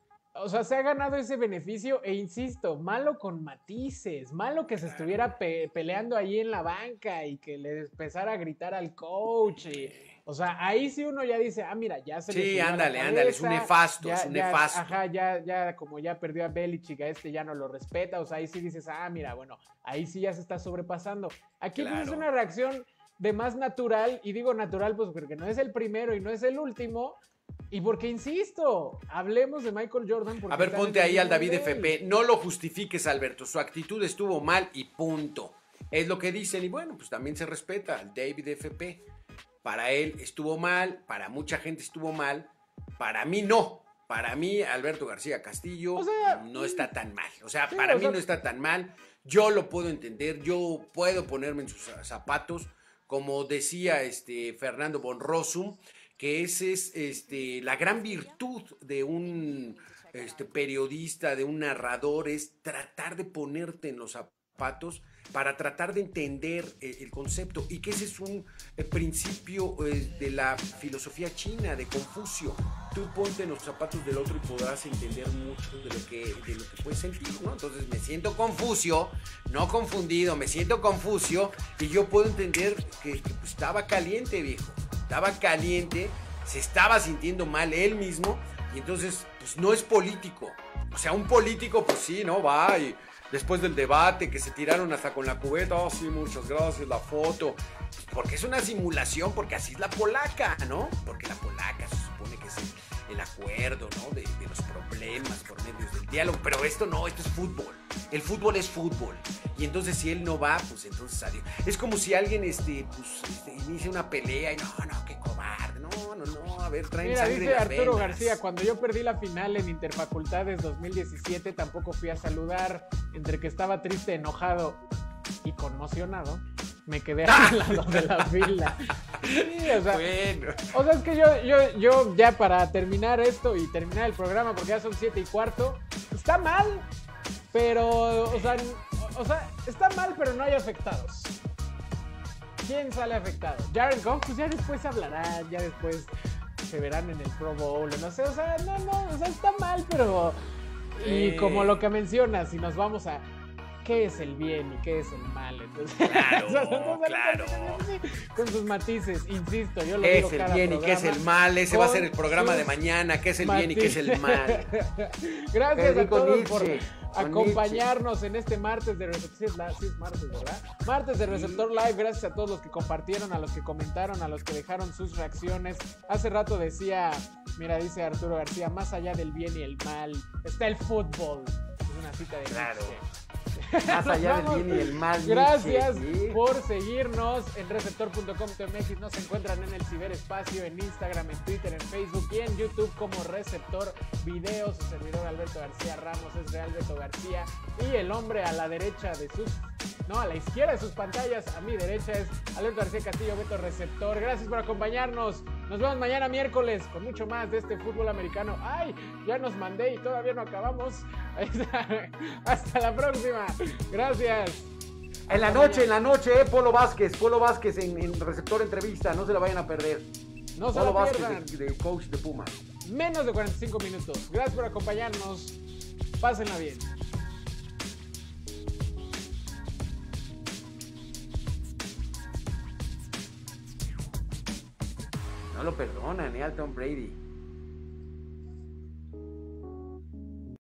o sea, se ha ganado ese beneficio e insisto, malo con matices, malo que se claro. estuviera pe- peleando ahí en la banca y que le empezara a gritar al coach y... O sea, ahí sí uno ya dice, ah, mira, ya se le Sí, ándale, cabeza, ándale, es un nefasto, ya, es un ya, nefasto. Ajá, ya, ya, como ya perdió a Belichick, a este ya no lo respeta, o sea, ahí sí dices, ah, mira, bueno, ahí sí ya se está sobrepasando. Aquí claro. pues es una reacción de más natural, y digo natural pues porque no es el primero y no es el último, y porque, insisto, hablemos de Michael Jordan. A ver, ponte ahí al David F P, no lo justifiques, Alberto, su actitud estuvo mal y punto. Es lo que dicen, y bueno, pues también se respeta al David F P. Para él estuvo mal, para mucha gente estuvo mal, para mí no. Para mí, Alberto García Castillo o sea, no está tan mal. O sea, sí, para o mí sea, no está tan mal. Yo lo puedo entender, yo puedo ponerme en sus zapatos. Como decía este Fernando von Rossum, que esa es este, la gran virtud de un este, periodista, de un narrador, es tratar de ponerte en los zapatos para tratar de entender eh, el concepto, y que ese es un eh, principio eh, de la filosofía china, de Confucio. Tú ponte en los zapatos del otro y podrás entender mucho de lo que, de lo que puedes sentir, ¿no? Entonces me siento Confucio, no confundido, me siento Confucio, y yo puedo entender que, que pues, estaba caliente, viejo, estaba caliente, se estaba sintiendo mal él mismo, y entonces pues no es político. O sea, un político pues sí, ¿no? Va y... Después del debate, que se tiraron hasta con la cubeta, oh sí, muchas gracias, la foto. Porque es una simulación, porque así es la polaca, ¿no? Porque la polaca se supone que es el, el acuerdo, ¿no? De, de los problemas por medio del diálogo. Pero esto no, esto es fútbol. El fútbol es fútbol. Y entonces si él no va, pues entonces adiós. Es como si alguien este, pues, este, inicia una pelea y no, no, qué cobarde. No, no, no, a ver, traen Mira, sangre dice en las Arturo venas. García, cuando yo perdí la final en Interfacultades dos mil diecisiete tampoco fui a saludar, entre que estaba triste, enojado y conmocionado, me quedé al lado de la fila. Sí, o sea, bueno. o sea, es que yo, yo, yo ya para terminar esto y terminar el programa, porque ya son siete y cuarto, está mal, pero, o sea, o sea, está mal, pero no hay afectados. ¿Quién sale afectado? Jared Goff, pues ya después hablarán, ya después se verán en el Pro Bowl, no sé, o sea, no, no, o sea, está mal, pero... Y eh. como lo que mencionas, si nos vamos a... ¿Qué es el bien y qué es el mal? Entonces, claro, o sea, entonces, claro. Con sus matices, insisto, yo lo ¿Qué digo es el cada bien programa, y qué es el mal? Ese va a ser el programa de mañana. ¿Qué es el bien y qué es el mal? Gracias a todos por acompañarnos en este martes de Receptor. Sí, sí, es martes, ¿verdad? Martes de Receptor Live. Gracias a todos los que compartieron, a los que comentaron, a los que dejaron sus reacciones. Hace rato decía, mira, dice Arturo García, más allá del bien y el mal está el fútbol. Es una cita de claro. Nietzsche. Más allá del bien y del mal. Gracias Nietzsche, ¿sí? por seguirnos en receptor punto com punto m x. Nos encuentran en el ciberespacio, en Instagram, en Twitter, en Facebook y en YouTube como Receptor Video. Su servidor Alberto García Ramos es Real Beto García. Y el hombre a la derecha de sus... No, a la izquierda de sus pantallas, a mi derecha es Alberto García Castillo, Beto Receptor. Gracias por acompañarnos. Nos vemos mañana miércoles con mucho más de este fútbol americano. ¡Ay! Ya nos mandé y todavía no acabamos. Hasta la próxima. Gracias. En la noche, en la noche, eh, Polo Vázquez, Polo Vázquez en, en Receptor Entrevista, no se la vayan a perder. No se Polo la Vázquez, pierdan. de, de coach de Pumas. Menos de cuarenta y cinco minutos. Gracias por acompañarnos. Pásenla bien. No lo perdonan, eh, al Tom Brady.